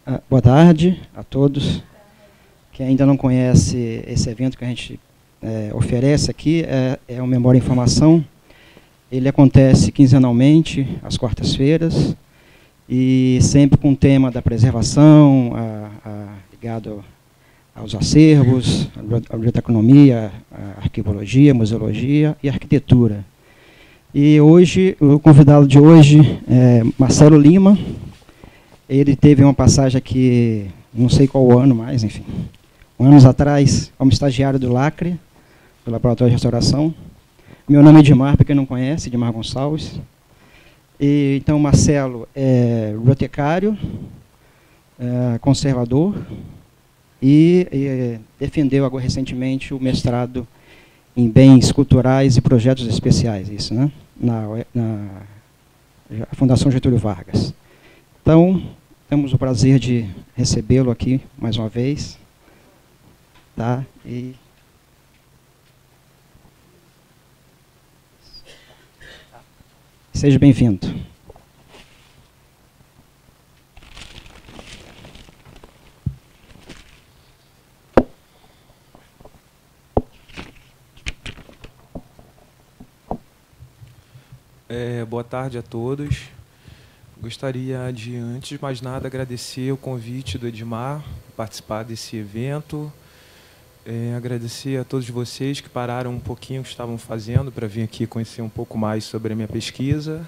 Boa tarde a todos. Quem ainda não conhece esse evento que a gente oferece aqui, é o Memória e Informação. Ele acontece quinzenalmente, às quartas-feiras, e sempre com o tema da preservação, ligado aos acervos, à biblioteconomia, à arquivologia, museologia e arquitetura. E hoje, o convidado de hoje é Marcelo Lima. Ele teve uma passagem aqui, não sei qual ano mais, enfim, anos atrás, como estagiário do LACRE, do Laboratório de Restauração. Meu nome é Edmar, para quem não conhece, Edmar Gonçalves. Então, Marcelo é bibliotecário, conservador, e defendeu agora recentemente o mestrado em bens culturais e projetos especiais, isso, né? na Fundação Getúlio Vargas. Então, temos o prazer de recebê-lo aqui mais uma vez. Tá? E seja bem-vindo. Boa tarde a todos. Gostaria de, antes de mais nada, agradecer o convite do Edmar, participar desse evento. Agradecer a todos vocês que pararam um pouquinho o que estavam fazendo para vir aqui conhecer um pouco mais sobre a minha pesquisa.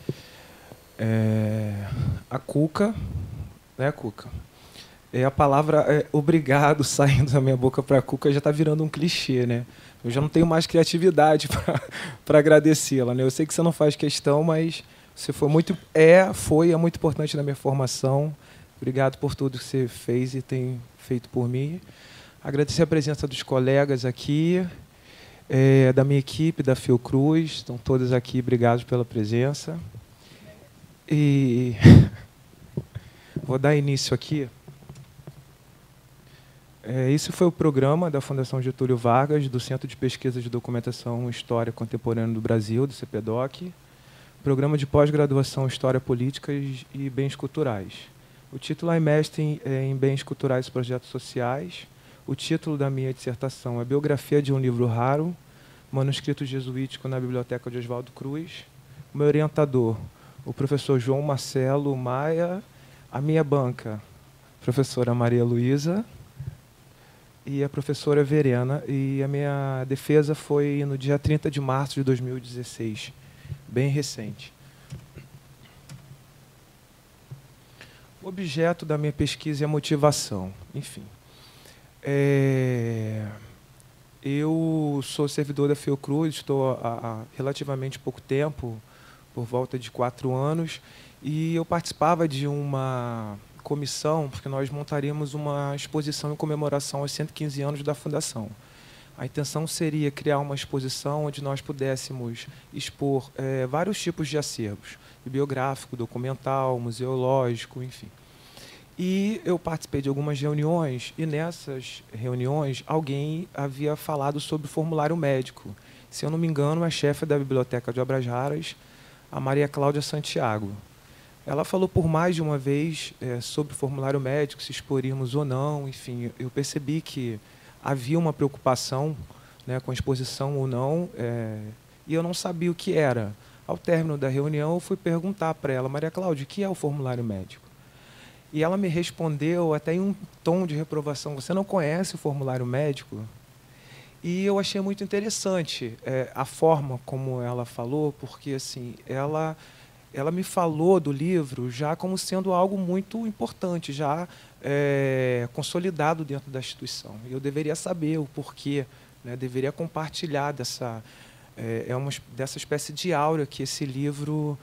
A Cuca, né, Cuca? A palavra obrigado saindo da minha boca para a Cuca já está virando um clichê, né? Eu já não tenho mais criatividade para agradecê-la, né? Eu sei que você não faz questão, mas você foi muito importante na minha formação. Obrigado por tudo que você fez e tem feito por mim. Agradecer a presença dos colegas aqui, da minha equipe, da Fiocruz. Estão todos aqui, obrigado pela presença. E vou dar início aqui. Esse foi o programa da Fundação Getúlio Vargas, do Centro de Pesquisa de Documentação e História Contemporânea do Brasil, do CPDOC. Programa de pós-graduação em História Política e Bens Culturais. O título é Mestre em Bens Culturais e Projetos Sociais. O título da minha dissertação é Biografia de um Livro Raro, manuscrito jesuítico na Biblioteca de Oswaldo Cruz. O meu orientador, o professor João Marcelo Maia. A minha banca, a professora Maria Luísa e a professora Verena. E a minha defesa foi no dia 30 de março de 2016, bem recente. O objeto da minha pesquisa é a motivação. Enfim. Eu sou servidor da Fiocruz, estou há relativamente pouco tempo, por volta de 4 anos, e eu participava de uma comissão, porque nós montaríamos uma exposição em comemoração aos 115 anos da Fundação. A intenção seria criar uma exposição onde nós pudéssemos expor vários tipos de acervos, bibliográfico, documental, museológico, enfim. E eu participei de algumas reuniões, e nessas reuniões alguém havia falado sobre o formulário médico. Se eu não me engano, a chefe da Biblioteca de Obras Raras, a Maria Cláudia Santiago. Ela falou por mais de uma vez sobre o formulário médico, se exporíamos ou não. Enfim, eu percebi que havia uma preocupação, né, com a exposição ou não, e eu não sabia o que era. Ao término da reunião, eu fui perguntar para ela, Maria Cláudia, o que é o formulário médico? E ela me respondeu até em um tom de reprovação, você não conhece o formulário médico? E eu achei muito interessante a forma como ela falou, porque assim, ela me falou do livro já como sendo algo muito importante, já consolidado dentro da instituição. Eu deveria saber o porquê, né? Deveria compartilhar dessa espécie de aura que esse livro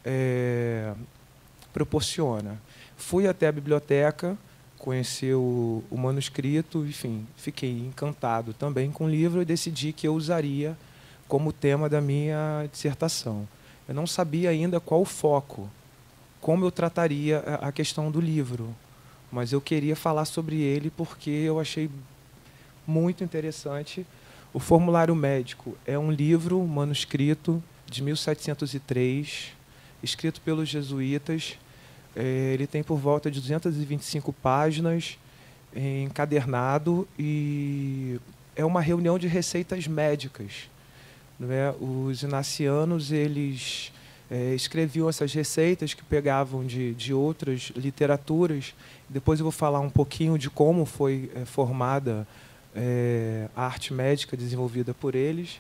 proporciona. Fui até a biblioteca, conheci o manuscrito, enfim, fiquei encantado também com o livro e decidi que eu usaria como tema da minha dissertação. Eu não sabia ainda qual o foco, como eu trataria a questão do livro, mas eu queria falar sobre ele porque eu achei muito interessante. O Formulário Médico é um livro manuscrito de 1703, escrito pelos jesuítas, Ele tem por volta de 225 páginas, encadernado, e é uma reunião de receitas médicas, não é? Os inacianos, eles escreviam essas receitas que pegavam de outras literaturas. Depois eu vou falar um pouquinho de como foi formada a arte médica desenvolvida por eles.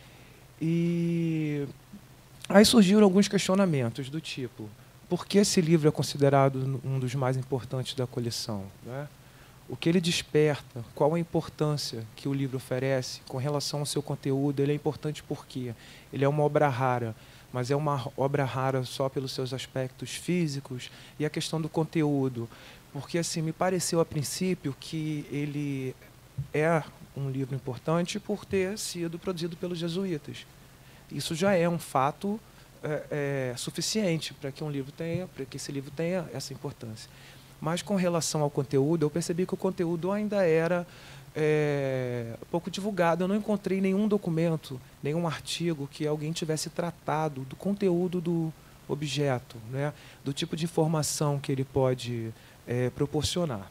E aí surgiram alguns questionamentos do tipo: por que esse livro é considerado um dos mais importantes da coleção, né? O que ele desperta, qual a importância que o livro oferece com relação ao seu conteúdo? Ele é importante porque ele é uma obra rara, mas é uma obra rara só pelos seus aspectos físicos. E a questão do conteúdo, porque assim, me pareceu a princípio que ele é um livro importante por ter sido produzido pelos jesuítas. Isso já é um fato suficiente para que esse livro tenha essa importância. Mas com relação ao conteúdo, eu percebi que o conteúdo ainda era pouco divulgado. Eu não encontrei nenhum documento, nenhum artigo que alguém tivesse tratado do conteúdo do objeto, né? Do tipo de informação que ele pode proporcionar.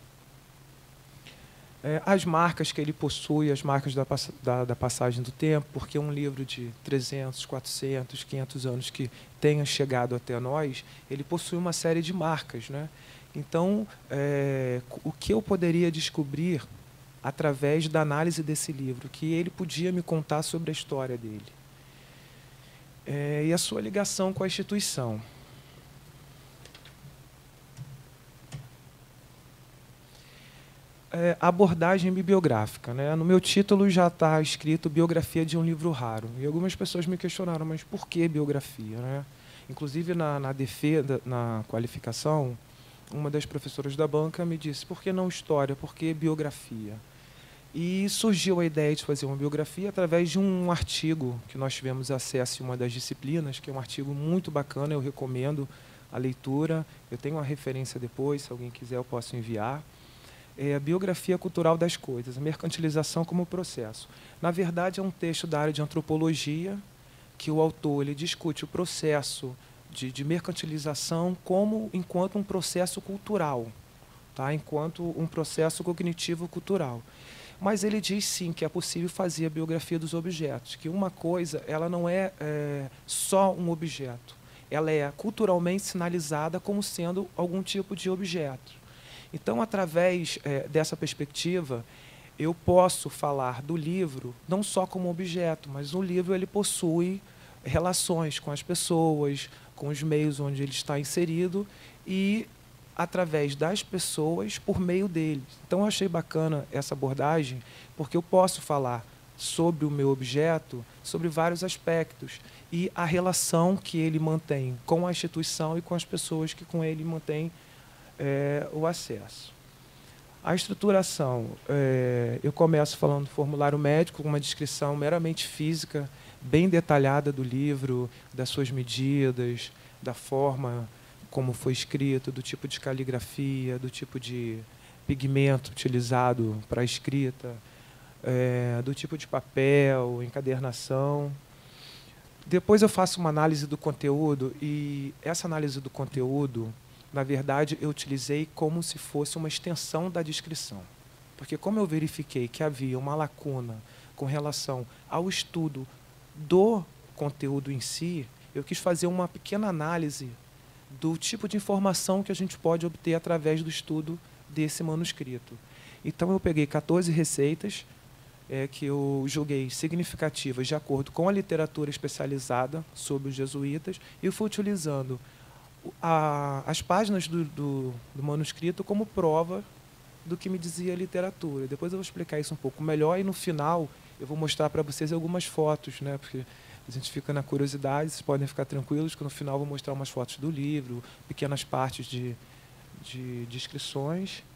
As marcas que ele possui, as marcas da passagem do tempo, porque um livro de 300, 400, 500 anos que tenha chegado até nós, ele possui uma série de marcas, né? Então, o que eu poderia descobrir através da análise desse livro, que ele podia me contar sobre a história dele, e a sua ligação com a instituição. Abordagem bibliográfica, né? No meu título já está escrito biografia de um livro raro. E algumas pessoas me questionaram, mas por que biografia, né? Inclusive na defesa, na qualificação, uma das professoras da banca me disse: por que não história, por que biografia? E surgiu a ideia de fazer uma biografia através de um artigo que nós tivemos acesso em uma das disciplinas, que é um artigo muito bacana, eu recomendo a leitura. Eu tenho uma referência depois, se alguém quiser eu posso enviar. A biografia cultural das coisas, a mercantilização como processo. Na verdade, é um texto da área de antropologia, que o autor ele discute o processo de mercantilização enquanto um processo cultural, tá? Enquanto um processo cognitivo-cultural. Mas ele diz, sim, que é possível fazer a biografia dos objetos, que uma coisa ela não é só um objeto, ela é culturalmente sinalizada como sendo algum tipo de objeto. Então, através dessa perspectiva, eu posso falar do livro não só como objeto, mas o livro ele possui relações com as pessoas, com os meios onde ele está inserido e através das pessoas por meio deles. Então, eu achei bacana essa abordagem, porque eu posso falar sobre o meu objeto, sobre vários aspectos, e a relação que ele mantém com a instituição e com as pessoas que com ele mantêm o acesso. A estruturação, eu começo falando do formulário médico, com uma descrição meramente física, bem detalhada do livro, das suas medidas, da forma como foi escrito, do tipo de caligrafia, do tipo de pigmento utilizado para a escrita, do tipo de papel, encadernação. Depois eu faço uma análise do conteúdo, e essa análise do conteúdo, na verdade, eu utilizei como se fosse uma extensão da descrição. Porque como eu verifiquei que havia uma lacuna com relação ao estudo do conteúdo em si, eu quis fazer uma pequena análise do tipo de informação que a gente pode obter através do estudo desse manuscrito. Então, eu peguei 14 receitas que eu julguei significativas de acordo com a literatura especializada sobre os jesuítas, e eu fui utilizando as páginas do manuscrito como prova do que me dizia a literatura. Depois eu vou explicar isso um pouco melhor, e no final eu vou mostrar para vocês algumas fotos, né? Porque a gente fica na curiosidade, vocês podem ficar tranquilos que no final eu vou mostrar umas fotos do livro, pequenas partes de descrições.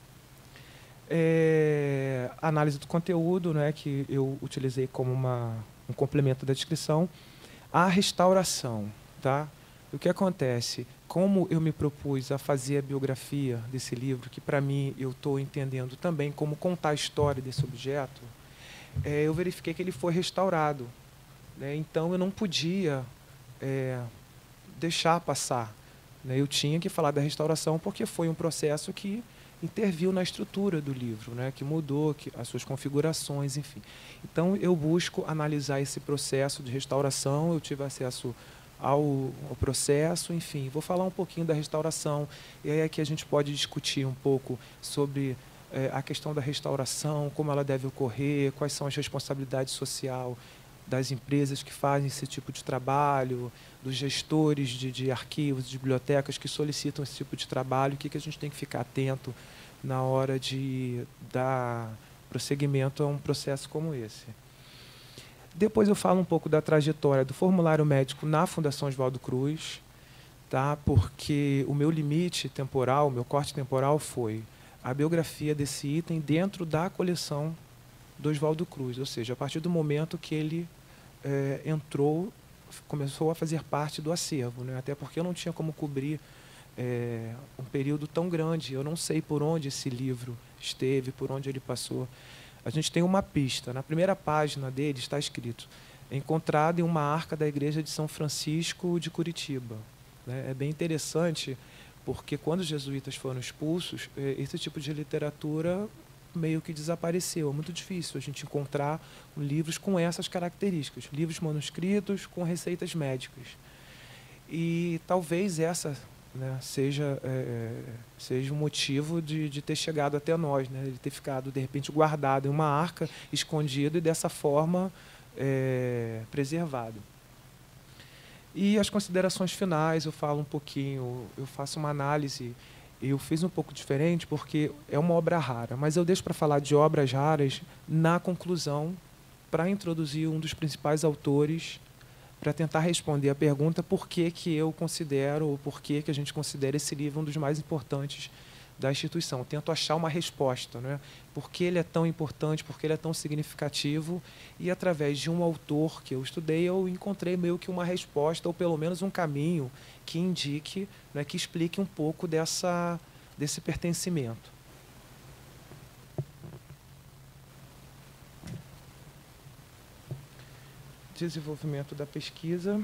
Análise do conteúdo, né, que eu utilizei como um complemento da descrição. A restauração, tá? O que acontece? Como eu me propus a fazer a biografia desse livro, que para mim eu estou entendendo também como contar a história desse objeto, eu verifiquei que ele foi restaurado, né? Então eu não podia deixar passar né? Eu tinha que falar da restauração porque foi um processo que interviu na estrutura do livro, né? Que mudou as suas configurações, enfim. Então, eu busco analisar esse processo de restauração, eu tive acesso ao processo, enfim. Vou falar um pouquinho da restauração, e aí aqui a gente pode discutir um pouco sobre a questão da restauração, como ela deve ocorrer, quais são as responsabilidades sociais das empresas que fazem esse tipo de trabalho, dos gestores de arquivos, de bibliotecas que solicitam esse tipo de trabalho, o que a gente tem que ficar atento na hora de dar prosseguimento a um processo como esse. Depois eu falo um pouco da trajetória do formulário médico na Fundação Oswaldo Cruz, tá? Porque o meu limite temporal, o meu corte temporal foi a biografia desse item dentro da coleção do Oswaldo Cruz, ou seja, a partir do momento que ele começou a fazer parte do acervo, né? Até porque eu não tinha como cobrir um período tão grande, eu não sei por onde esse livro esteve, por onde ele passou. A gente tem uma pista, na primeira página dele está escrito: encontrado em uma arca da igreja de São Francisco de Curitiba. Né? É bem interessante, porque quando os jesuítas foram expulsos, esse tipo de literatura meio que desapareceu. É muito difícil a gente encontrar livros com essas características, livros manuscritos com receitas médicas. E talvez essa, né, seja um motivo de ter chegado até nós, né, de ter ficado, de repente, guardado em uma arca, escondido e, dessa forma, preservado. E as considerações finais, eu falo um pouquinho, eu faço uma análise. Eu fiz um pouco diferente porque é uma obra rara, mas eu deixo para falar de obras raras na conclusão, para introduzir um dos principais autores, para tentar responder a pergunta por que eu considero, ou por que a gente considera esse livro um dos mais importantes da instituição. Eu tento achar uma resposta, né? Por que ele é tão importante, por que ele é tão significativo, e através de um autor que eu estudei, eu encontrei meio que uma resposta, ou pelo menos um caminho que indique, né, que explique um pouco desse pertencimento. Desenvolvimento da pesquisa.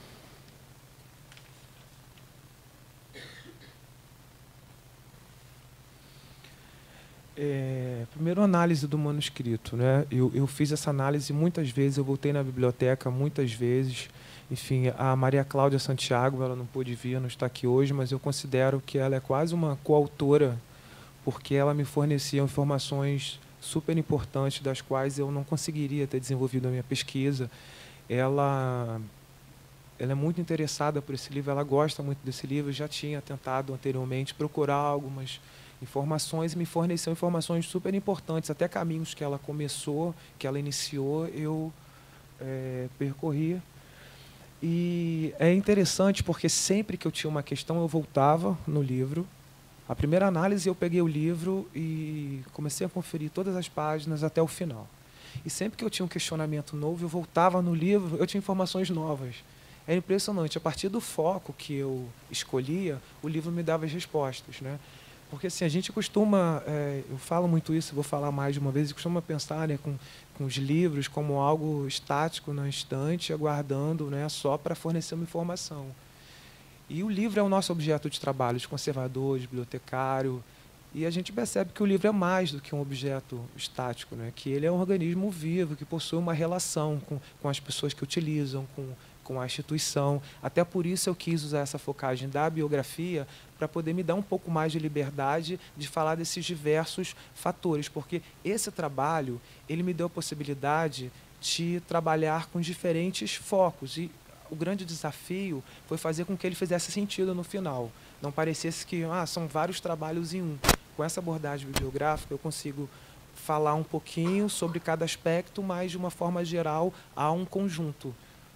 Primeiro, análise do manuscrito, né? Eu fiz essa análise muitas vezes, eu voltei na biblioteca muitas vezes. Enfim, a Maria Cláudia Santiago, ela não pôde vir, não está aqui hoje, mas eu considero que ela é quase uma coautora, porque ela me fornecia informações super importantes, das quais eu não conseguiria ter desenvolvido a minha pesquisa. Ela é muito interessada por esse livro, ela gosta muito desse livro, já tinha tentado anteriormente procurar algumas informações e me forneceu informações super importantes, até caminhos que ela começou, que ela iniciou, eu percorri. E é interessante porque sempre que eu tinha uma questão, eu voltava no livro. A primeira análise, eu peguei o livro e comecei a conferir todas as páginas até o final. E sempre que eu tinha um questionamento novo, eu voltava no livro, eu tinha informações novas. É impressionante, a partir do foco que eu escolhia, o livro me dava as respostas, né? Porque assim, a gente costuma, eu falo muito isso, vou falar mais de uma vez, costuma pensar, né, com os livros como algo estático na estante, aguardando, né, só para fornecer uma informação. E o livro é o nosso objeto de trabalho, de conservador, de bibliotecário, e a gente percebe que o livro é mais do que um objeto estático, né, que ele é um organismo vivo, que possui uma relação com as pessoas que utilizam, com a instituição. Até por isso eu quis usar essa focagem da biografia para poder me dar um pouco mais de liberdade de falar desses diversos fatores, porque esse trabalho ele me deu a possibilidade de trabalhar com diferentes focos, e o grande desafio foi fazer com que ele fizesse sentido no final, não parecesse que são vários trabalhos em um. Com essa abordagem bibliográfica eu consigo falar um pouquinho sobre cada aspecto, mas de uma forma geral há um conjunto.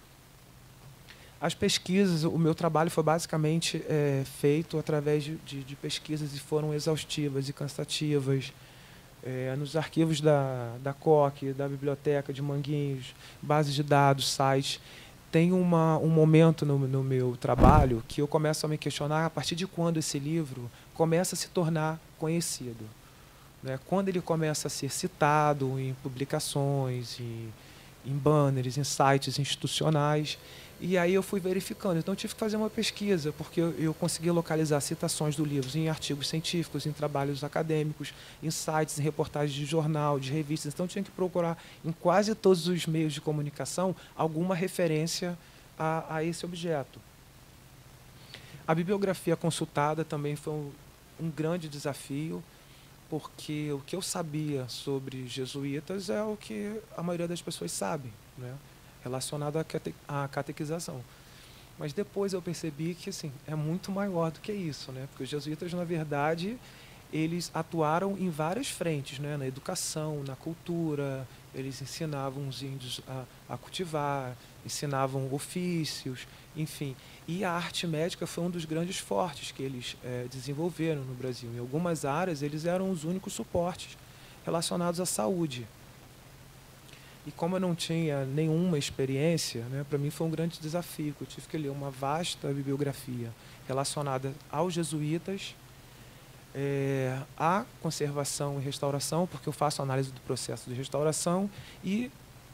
As pesquisas, o meu trabalho foi basicamente feito através de pesquisas, e foram exaustivas e cansativas. Nos arquivos da COC, da Biblioteca de Manguinhos, bases de dados, sites. Tem um momento no meu trabalho que eu começo a me questionar a partir de quando esse livro começa a se tornar conhecido, né? Quando ele começa a ser citado em publicações, em banners, em sites institucionais. E aí eu fui verificando. Então eu tive que fazer uma pesquisa, porque eu consegui localizar citações do livro em artigos científicos, em trabalhos acadêmicos, em sites, em reportagens de jornal, de revistas. Então eu tinha que procurar em quase todos os meios de comunicação alguma referência a esse objeto. A bibliografia consultada também foi um grande desafio, porque o que eu sabia sobre jesuítas é o que a maioria das pessoas sabe, né? Relacionado à catequização. Mas depois eu percebi que assim, é muito maior do que isso, né? Porque os jesuítas, na verdade, eles atuaram em várias frentes, né? Na educação, na cultura, eles ensinavam os índios a cultivar, ensinavam ofícios, enfim. E a arte médica foi um dos grandes fortes que eles desenvolveram no Brasil. Em algumas áreas, eles eram os únicos suportes relacionados à saúde. E como eu não tinha nenhuma experiência, né, para mim foi um grande desafio. Eu tive que ler uma vasta bibliografia relacionada aos jesuítas, à conservação e restauração, porque eu faço análise do processo de restauração, e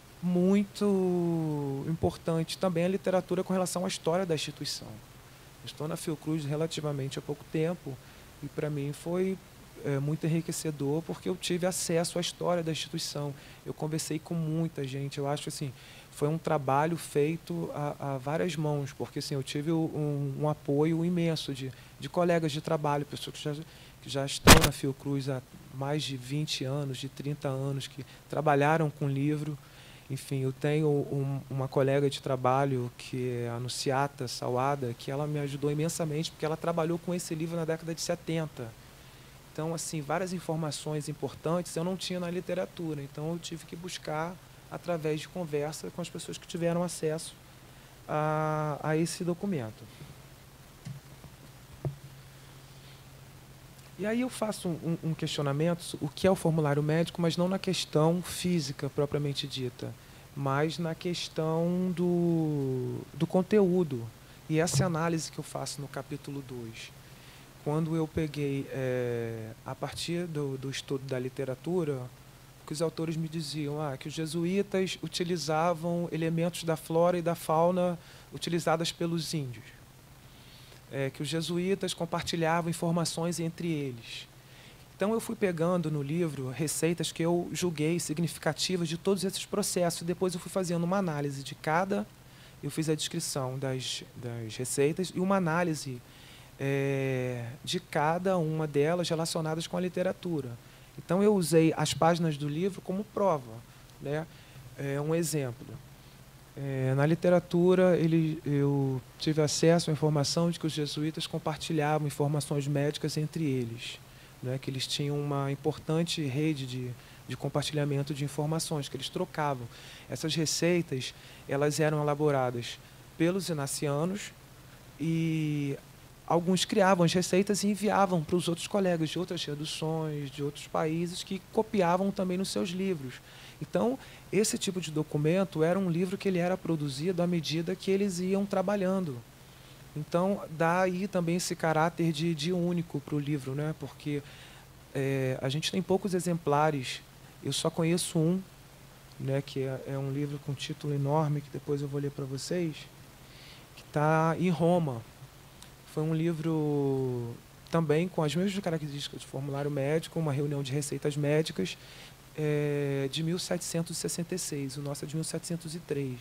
muito importante também a literatura com relação à história da instituição. Eu estou na Fiocruz relativamente há pouco tempo e para mim foi muito enriquecedor, porque eu tive acesso à história da instituição. Eu conversei com muita gente. Eu acho assim, foi um trabalho feito a várias mãos, porque assim, eu tive um apoio imenso de colegas de trabalho, pessoas que já estão na Fiocruz há mais de 20 anos, de 30 anos, que trabalharam com livro. Enfim, eu tenho uma colega de trabalho, que é a Nuciata Salada, que ela me ajudou imensamente, porque ela trabalhou com esse livro na década de 70. Então, assim, várias informações importantes eu não tinha na literatura. Então, eu tive que buscar através de conversa com as pessoas que tiveram acesso a esse documento. E aí eu faço um questionamento, o que é o formulário médico, mas não na questão física propriamente dita, mas na questão do conteúdo. E essa é a análise que eu faço no capítulo 2. Quando eu peguei, a partir do estudo da literatura, que os autores me diziam que os jesuítas utilizavam elementos da flora e da fauna utilizadas pelos índios. Que os jesuítas compartilhavam informações entre eles. Então eu fui pegando no livro receitas que eu julguei significativas de todos esses processos. Depois eu fui fazendo uma análise de cada... Eu fiz a descrição das receitas e uma análise de cada uma delas relacionadas com a literatura. Então eu usei as páginas do livro como prova, né? Um exemplo. Na literatura, eu tive acesso à informação de que os jesuítas compartilhavam informações médicas entre eles, né? Que eles tinham uma importante rede de compartilhamento de informações, que eles trocavam. Essas receitas, elas eram elaboradas pelos inacianos e alguns criavam as receitas e enviavam para os outros colegas de outras reduções, de outros países, que copiavam também nos seus livros. Então, esse tipo de documento era um livro que ele era produzido à medida que eles iam trabalhando. Então, dá aí também esse caráter de único para o livro, né? Porque a gente tem poucos exemplares, eu só conheço um, né, que é um livro com título enorme, que depois eu vou ler para vocês, que está em Roma. Foi um livro também com as mesmas características de formulário médico, uma reunião de receitas médicas, de 1766, o nosso é de 1703.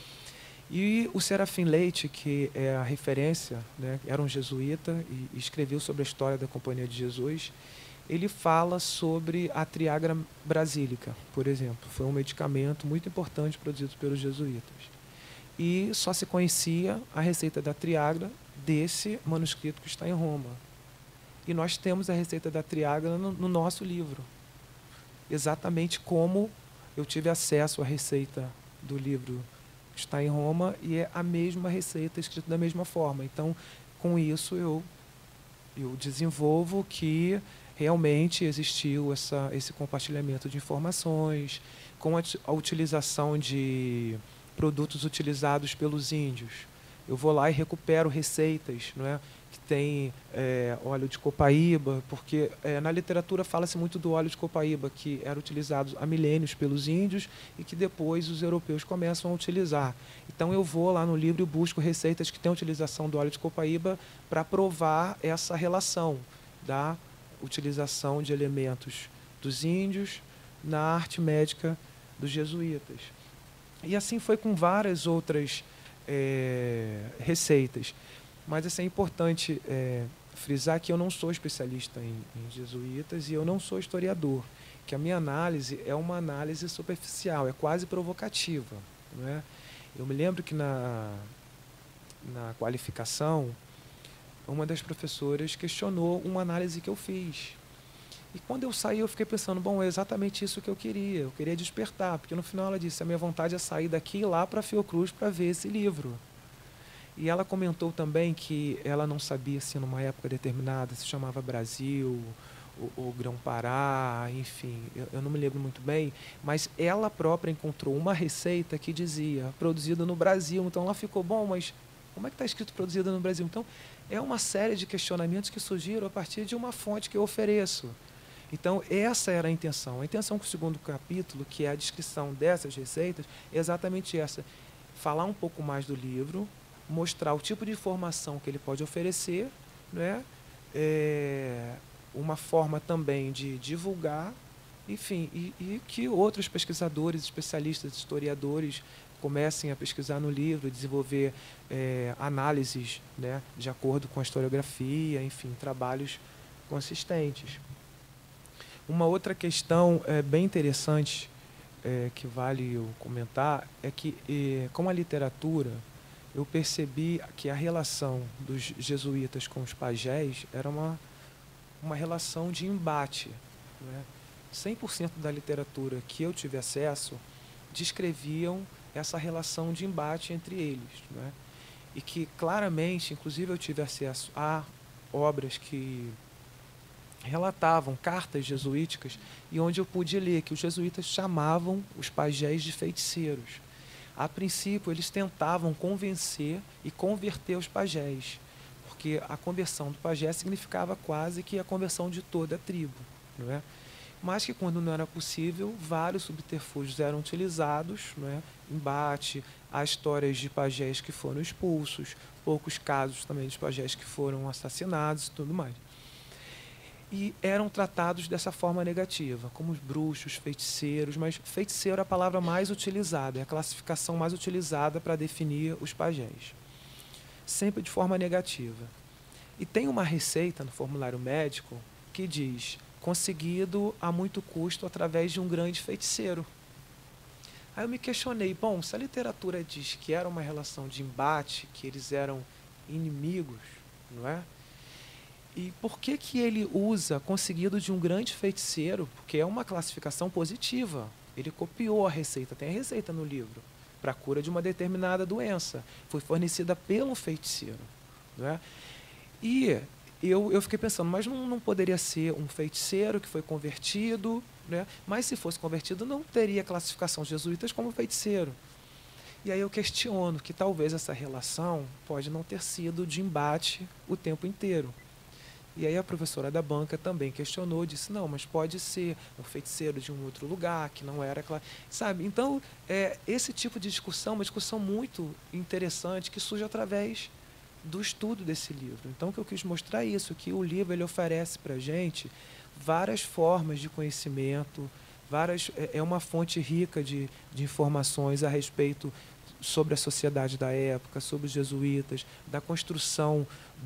E o Serafim Leite, que é a referência, né, era um jesuíta e escreveu sobre a história da Companhia de Jesus, ele fala sobre a Triagra brasílica, por exemplo. Foi um medicamento muito importante produzido pelos jesuítas. E só se conhecia a receita da Triagra desse manuscrito que está em Roma. E nós temos a receita da Triagra no nosso livro. Exatamente como eu tive acesso à receita do livro que está em Roma, e é a mesma receita, escrita da mesma forma. Então, com isso, eu desenvolvo que realmente existiu esse compartilhamento de informações, com a utilização de produtos utilizados pelos índios. Eu vou lá e recupero receitas, não é, que tem óleo de copaíba, porque na literatura fala-se muito do óleo de copaíba, que era utilizado há milênios pelos índios e que depois os europeus começam a utilizar. Então eu vou lá no livro e busco receitas que têm a utilização do óleo de copaíba para provar essa relação da utilização de elementos dos índios na arte médica dos jesuítas. E assim foi com várias outras receitas. Mas assim, é importante frisar que eu não sou especialista em jesuítas e eu não sou historiador, que a minha análise é uma análise superficial, é quase provocativa. Não é? Eu me lembro que na qualificação, uma das professoras questionou uma análise que eu fiz. E quando eu saí, eu fiquei pensando, bom, é exatamente isso que eu queria despertar, porque no final ela disse, a minha vontade é sair daqui e ir lá para a Fiocruz para ver esse livro. E ela comentou também que ela não sabia se numa época determinada se chamava Brasil, ou Grão-Pará, enfim, eu não me lembro muito bem, mas ela própria encontrou uma receita que dizia produzida no Brasil, então ela ficou, bom, mas como é que está escrito produzida no Brasil? Então, é uma série de questionamentos que surgiram a partir de uma fonte que eu ofereço. Então, essa era a intenção. A intenção com o segundo capítulo, que é a descrição dessas receitas, é exatamente essa. Falar um pouco mais do livro, mostrar o tipo de informação que ele pode oferecer, né? Uma forma também de divulgar, enfim, e que outros pesquisadores, especialistas, historiadores comecem a pesquisar no livro, desenvolver análises, né, de acordo com a historiografia, enfim, trabalhos consistentes. Uma outra questão bem interessante que vale eu comentar é que, com a literatura, eu percebi que a relação dos jesuítas com os pajés era uma relação de embate. Né? 100% da literatura que eu tive acesso descreviam essa relação de embate entre eles. Né? E que, claramente, inclusive eu tive acesso a obras que relatavam cartas jesuíticas e onde eu pude ler que os jesuítas chamavam os pajés de feiticeiros. A princípio, eles tentavam convencer e converter os pajés, porque a conversão do pajé significava quase que a conversão de toda a tribo. Não é? Mas que, quando não era possível, vários subterfúgios eram utilizados, não é? Embate, há histórias de pajés que foram expulsos, poucos casos também de pajés que foram assassinados e tudo mais. E eram tratados dessa forma negativa, como os bruxos, feiticeiros, mas feiticeiro é a palavra mais utilizada, é a classificação mais utilizada para definir os pajés. Sempre de forma negativa. E tem uma receita no formulário médico que diz, conseguido a muito custo através de um grande feiticeiro. Aí eu me questionei, bom, se a literatura diz que era uma relação de embate, que eles eram inimigos, não é? E por que ele usa conseguido de um grande feiticeiro? Porque é uma classificação positiva. Ele copiou a receita, tem a receita no livro, para a cura de uma determinada doença. Foi fornecida pelo feiticeiro. Não é? E eu fiquei pensando, mas não poderia ser um feiticeiro que foi convertido, né? Mas se fosse convertido, não teria classificação de jesuítas como feiticeiro. E aí eu questiono que talvez essa relação pode não ter sido de embate o tempo inteiro. E aí a professora da banca também questionou, disse, não, mas pode ser um feiticeiro de um outro lugar, que não era... Sabe? Então, esse tipo de discussão é uma discussão muito interessante que surge através do estudo desse livro. Então, o que eu quis mostrar é isso, que o livro ele oferece para a gente várias formas de conhecimento, é uma fonte rica de informações a respeito sobre a sociedade da época, sobre os jesuítas, da construção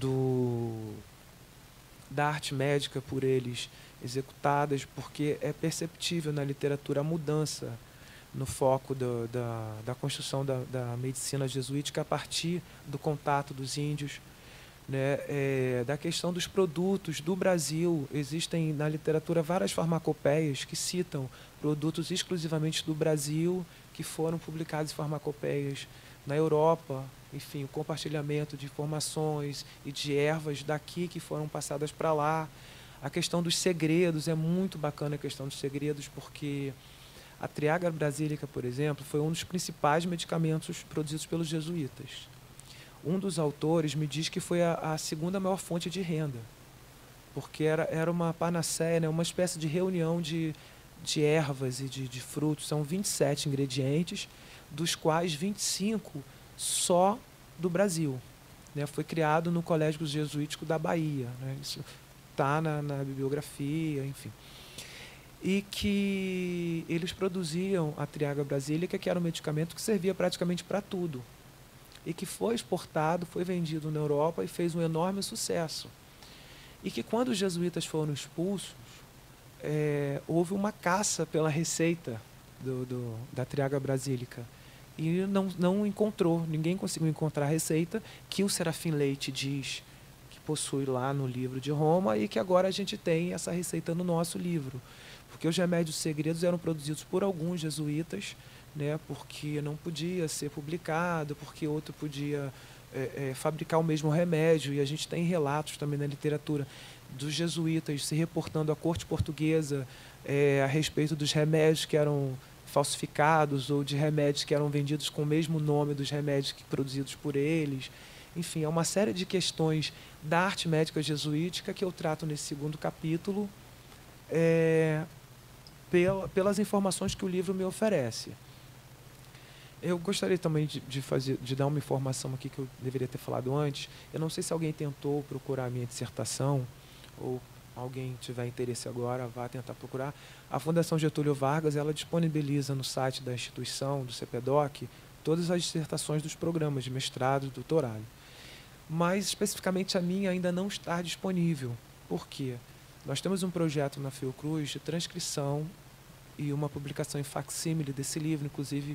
da arte médica por eles executadas, porque é perceptível na literatura a mudança no foco da construção da medicina jesuítica a partir do contato dos índios, né? Da questão dos produtos do Brasil. Existem na literatura várias farmacopeias que citam produtos exclusivamente do Brasil que foram publicados em farmacopeias na Europa, enfim, o compartilhamento de informações e de ervas daqui que foram passadas para lá. A questão dos segredos, é muito bacana a questão dos segredos, porque a Triagra brasílica, por exemplo, foi um dos principais medicamentos produzidos pelos jesuítas. um dos autores me diz que foi a segunda maior fonte de renda, porque era uma panaceia, né, uma espécie de reunião de ervas e de frutos. São 27 ingredientes, dos quais 25 só do Brasil, né? Foi criado no Colégio Jesuítico da Bahia, né? Isso está na bibliografia, enfim. E que eles produziam a Triaga brasílica, que era um medicamento que servia praticamente para tudo, e que foi exportado, foi vendido na Europa e fez um enorme sucesso. E que quando os jesuítas foram expulsos, houve uma caça pela receita da Triaga brasílica. E não encontrou, ninguém conseguiu encontrar a receita que o Serafim Leite diz que possui lá no livro de Roma, e que agora a gente tem essa receita no nosso livro. Porque os remédios segredos eram produzidos por alguns jesuítas, né, porque não podia ser publicado, porque outro podia fabricar o mesmo remédio. E a gente tem relatos também na literatura dos jesuítas se reportando à corte portuguesa a respeito dos remédios que eram falsificados, ou de remédios que eram vendidos com o mesmo nome dos remédios produzidos por eles. Enfim, é uma série de questões da arte médica jesuítica que eu trato nesse segundo capítulo, pelas informações que o livro me oferece. Eu gostaria também de dar uma informação aqui que eu deveria ter falado antes. Eu não sei se alguém tentou procurar a minha dissertação, ou alguém tiver interesse agora, vá tentar procurar. A Fundação Getúlio Vargas, ela disponibiliza no site da instituição, do CPDOC, todas as dissertações dos programas de mestrado e doutorado. Mas, especificamente, a minha ainda não está disponível. Por quê? Nós temos um projeto na Fiocruz de transcrição e uma publicação em facsímile desse livro. Inclusive,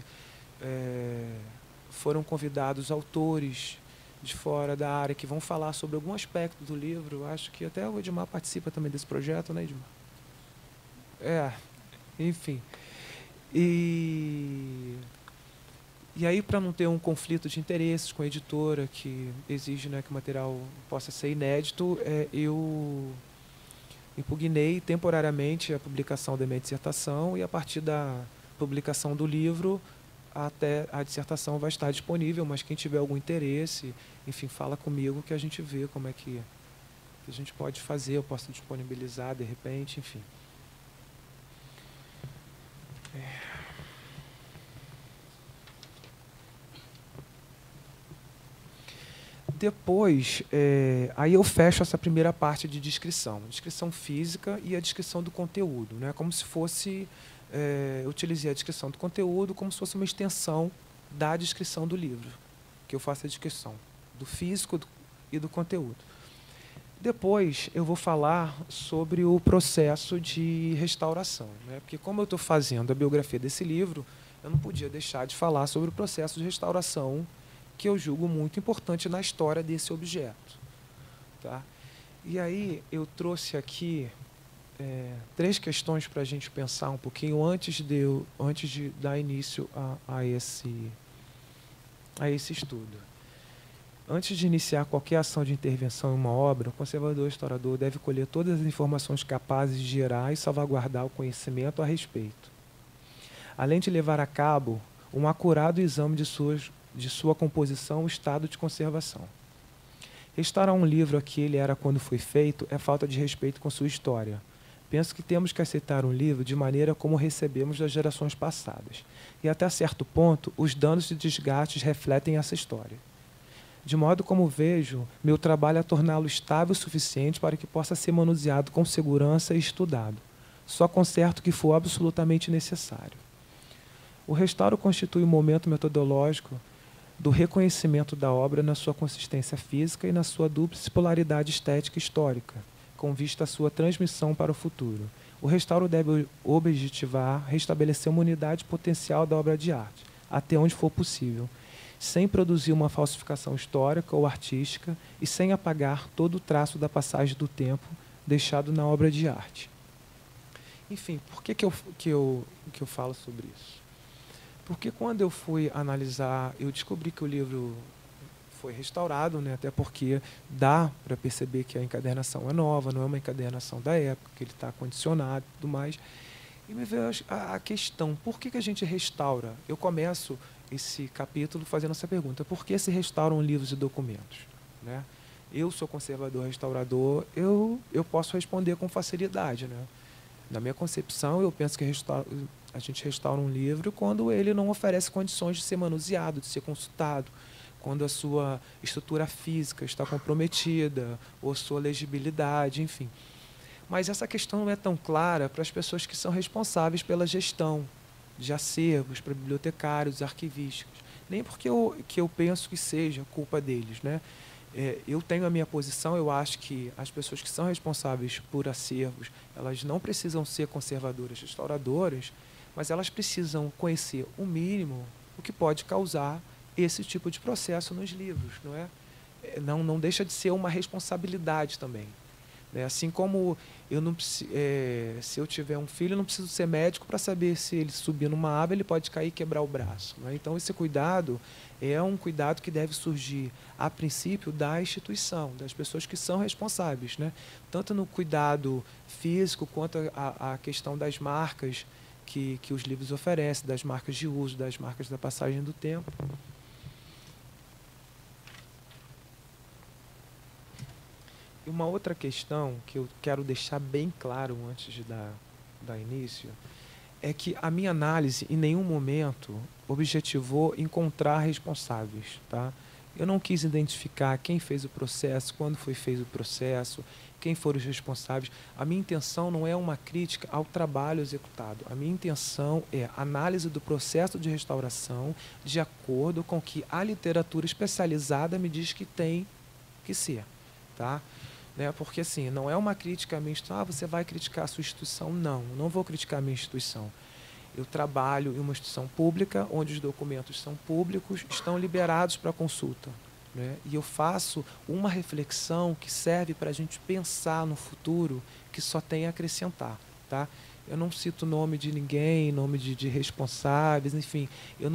foram convidados autores de fora da área que vão falar sobre algum aspecto do livro. Acho que até o Edmar participa também desse projeto, né, Edmar? Enfim. E aí, para não ter um conflito de interesses com a editora, que exige, né, que o material possa ser inédito, eu impugnei temporariamente a publicação da minha dissertação, e a partir da publicação do livro, até a dissertação vai estar disponível, mas quem tiver algum interesse, enfim, fala comigo que a gente vê como é que a gente pode fazer, eu posso disponibilizar de repente, enfim. Depois, aí eu fecho essa primeira parte de descrição física e a descrição do conteúdo, né? Como se fosse, eu utilizei a descrição do conteúdo como se fosse uma extensão da descrição do livro, que eu faço a descrição do físico e do conteúdo. Depois eu vou falar sobre o processo de restauração, né? Porque como eu estou fazendo a biografia desse livro, eu não podia deixar de falar sobre o processo de restauração, que eu julgo muito importante na história desse objeto. Tá? E aí eu trouxe aqui 3 questões para a gente pensar um pouquinho antes de dar início a esse estudo. Antes de iniciar qualquer ação de intervenção em uma obra, o conservador historiador deve colher todas as informações capazes de gerar e salvaguardar o conhecimento a respeito, além de levar a cabo um acurado exame de sua composição e estado de conservação. Restaurar um livro a que ele era quando foi feito é falta de respeito com sua história. Penso que temos que aceitar um livro de maneira como recebemos das gerações passadas, e até certo ponto os danos e desgastes refletem essa história. De modo como vejo, meu trabalho é torná-lo estável o suficiente para que possa ser manuseado com segurança e estudado. Só conserto o que for absolutamente necessário. O restauro constitui um momento metodológico do reconhecimento da obra na sua consistência física e na sua dúplice polaridade estética e histórica, com vista à sua transmissão para o futuro. O restauro deve objetivar, restabelecer uma unidade potencial da obra de arte, até onde for possível, sem produzir uma falsificação histórica ou artística e sem apagar todo o traço da passagem do tempo deixado na obra de arte. Enfim, por que eu falo sobre isso? Porque quando eu fui analisar, eu descobri que o livro foi restaurado, né? Até porque dá para perceber que a encadernação é nova, não é uma encadernação da época, que ele está condicionado e tudo mais. E me veio a questão, por que a gente restaura? Eu começo esse capítulo fazendo essa pergunta: por que se restauram livros e documentos? Né? Eu sou conservador restaurador, eu posso responder com facilidade. Né? Na minha concepção, eu penso que a gente restaura um livro quando ele não oferece condições de ser manuseado, de ser consultado, quando a sua estrutura física está comprometida, ou sua legibilidade, enfim. Mas essa questão não é tão clara para as pessoas que são responsáveis pela gestão de acervos, para bibliotecários, arquivísticos. Nem porque eu penso que seja culpa deles. Né? Eu tenho a minha posição, eu acho que as pessoas que são responsáveis por acervos, elas não precisam ser conservadoras, restauradoras, mas elas precisam conhecer o mínimo o que pode causar esse tipo de processo nos livros. Não é? Não deixa de ser uma responsabilidade também. Assim como eu não, se eu tiver um filho, eu não preciso ser médico para saber se ele subir numa árvore, ele pode cair e quebrar o braço. Né? Então, esse cuidado é um cuidado que deve surgir, a princípio, da instituição, das pessoas que são responsáveis. Né? Tanto no cuidado físico, quanto a questão das marcas que os livros oferecem, das marcas de uso, das marcas da passagem do tempo. E uma outra questão que eu quero deixar bem claro antes de dar início é que a minha análise em nenhum momento objetivou encontrar responsáveis. Tá? Eu não quis identificar quem fez o processo, quando foi feito o processo, quem foram os responsáveis. A minha intenção não é uma crítica ao trabalho executado. A minha intenção é análise do processo de restauração de acordo com o que a literatura especializada me diz que tem que ser. Tá? Né? Porque assim, não é uma crítica à minha instituição, você vai criticar a sua instituição. Não vou criticar a minha instituição. Eu trabalho em uma instituição pública, onde os documentos são públicos, estão liberados para consulta. Né? E eu faço uma reflexão que serve para a gente pensar no futuro, que só tem a acrescentar. Tá? Eu não cito nome de ninguém, nome de responsáveis, enfim.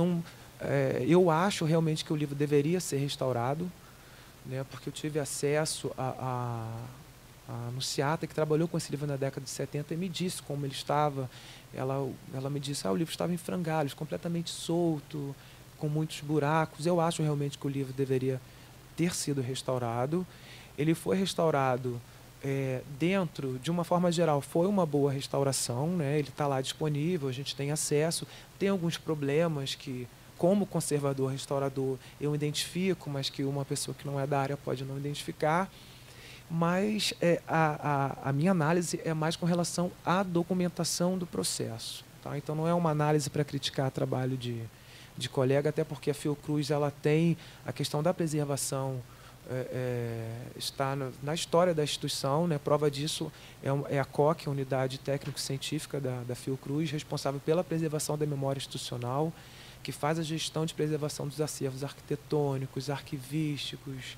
Eu acho realmente que o livro deveria ser restaurado, né, porque eu tive acesso a Anunciata, que trabalhou com esse livro na década de 70, e me disse como ele estava. Ela me disse, o livro estava em frangalhos, completamente solto, com muitos buracos. Eu acho realmente que o livro deveria ter sido restaurado. Ele foi restaurado dentro, de uma forma geral, foi uma boa restauração. Né, ele está lá disponível, a gente tem acesso. Tem alguns problemas que, como conservador, restaurador, eu identifico, mas que uma pessoa que não é da área pode não identificar. Mas a minha análise é mais com relação à documentação do processo. Tá? Então, não é uma análise para criticar trabalho de colega, até porque a Fiocruz ela tem a questão da preservação, está na história da instituição. Né? Prova disso é a COC, a Unidade Técnico-Científica da Fiocruz, responsável pela preservação da memória institucional, que faz a gestão de preservação dos acervos arquitetônicos, arquivísticos,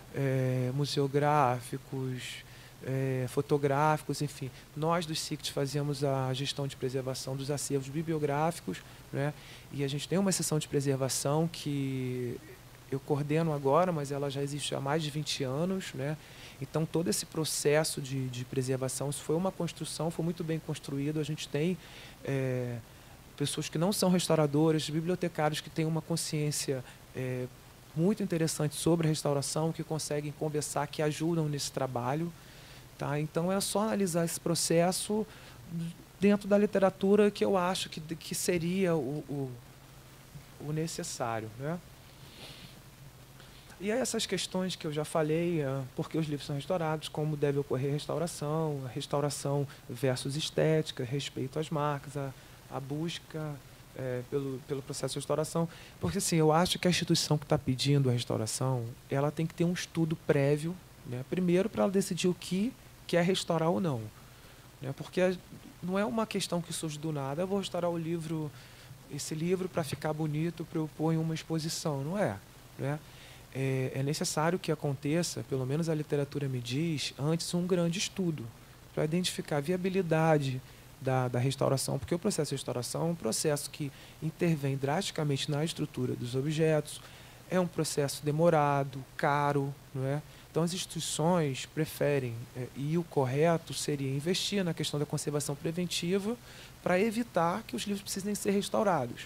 museográficos, fotográficos, enfim. Nós dos CICTs fazíamos a gestão de preservação dos acervos bibliográficos, né? E a gente tem uma seção de preservação que eu coordeno agora, mas ela já existe há mais de 20 anos. Né? Então, todo esse processo de preservação, isso foi uma construção, foi muito bem construído. A gente tem pessoas que não são restauradoras, bibliotecários que têm uma consciência muito interessante sobre a restauração, que conseguem conversar, que ajudam nesse trabalho. Tá? Então, é só analisar esse processo dentro da literatura que eu acho que seria o necessário. Né? E aí essas questões que eu já falei, por que os livros são restaurados, como deve ocorrer a restauração versus estética, respeito às marcas, a busca pelo processo de restauração. Porque assim, eu acho que a instituição que está pedindo a restauração, ela tem que ter um estudo prévio, né? Primeiro, para ela decidir o que quer restaurar ou não. Né? Porque não é uma questão que surge do nada, eu vou restaurar esse livro para ficar bonito, para eu pôr em uma exposição. Não é. Né? É necessário que aconteça, pelo menos a literatura me diz, antes um grande estudo, para identificar a viabilidade da restauração, porque o processo de restauração é um processo que intervém drasticamente na estrutura dos objetos, é um processo demorado, caro, não é? Então as instituições preferem, e o correto seria investir na questão da conservação preventiva para evitar que os livros precisem ser restaurados.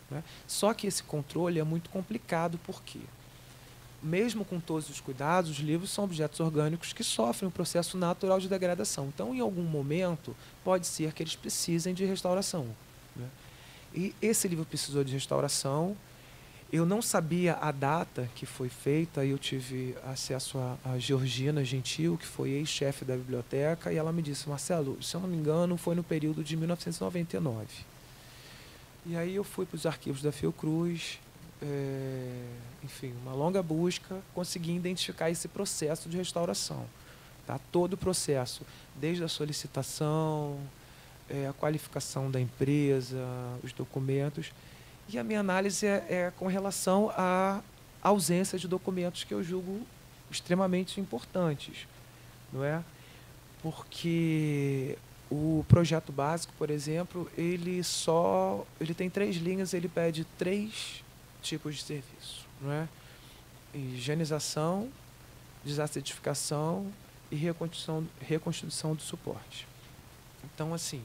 né? Só que esse controle é muito complicado, porque mesmo com todos os cuidados, os livros são objetos orgânicos que sofrem um processo natural de degradação. Então, em algum momento, pode ser que eles precisem de restauração, né? E esse livro precisou de restauração. Eu não sabia a data que foi feita, e eu tive acesso a Georgina Gentil, que foi ex-chefe da biblioteca, e ela me disse: Marcelo, se eu não me engano, foi no período de 1999. E aí eu fui para os arquivos da Fiocruz, enfim, uma longa busca, consegui identificar esse processo de restauração, tá? Todo o processo, desde a solicitação, a qualificação da empresa, os documentos. E a minha análise é com relação à ausência de documentos que eu julgo extremamente importantes, não é? Porque o projeto básico, por exemplo, ele tem 3 linhas, ele pede 3 tipos de serviço, não é? Higienização, desacidificação e reconstituição do suporte. Então, assim,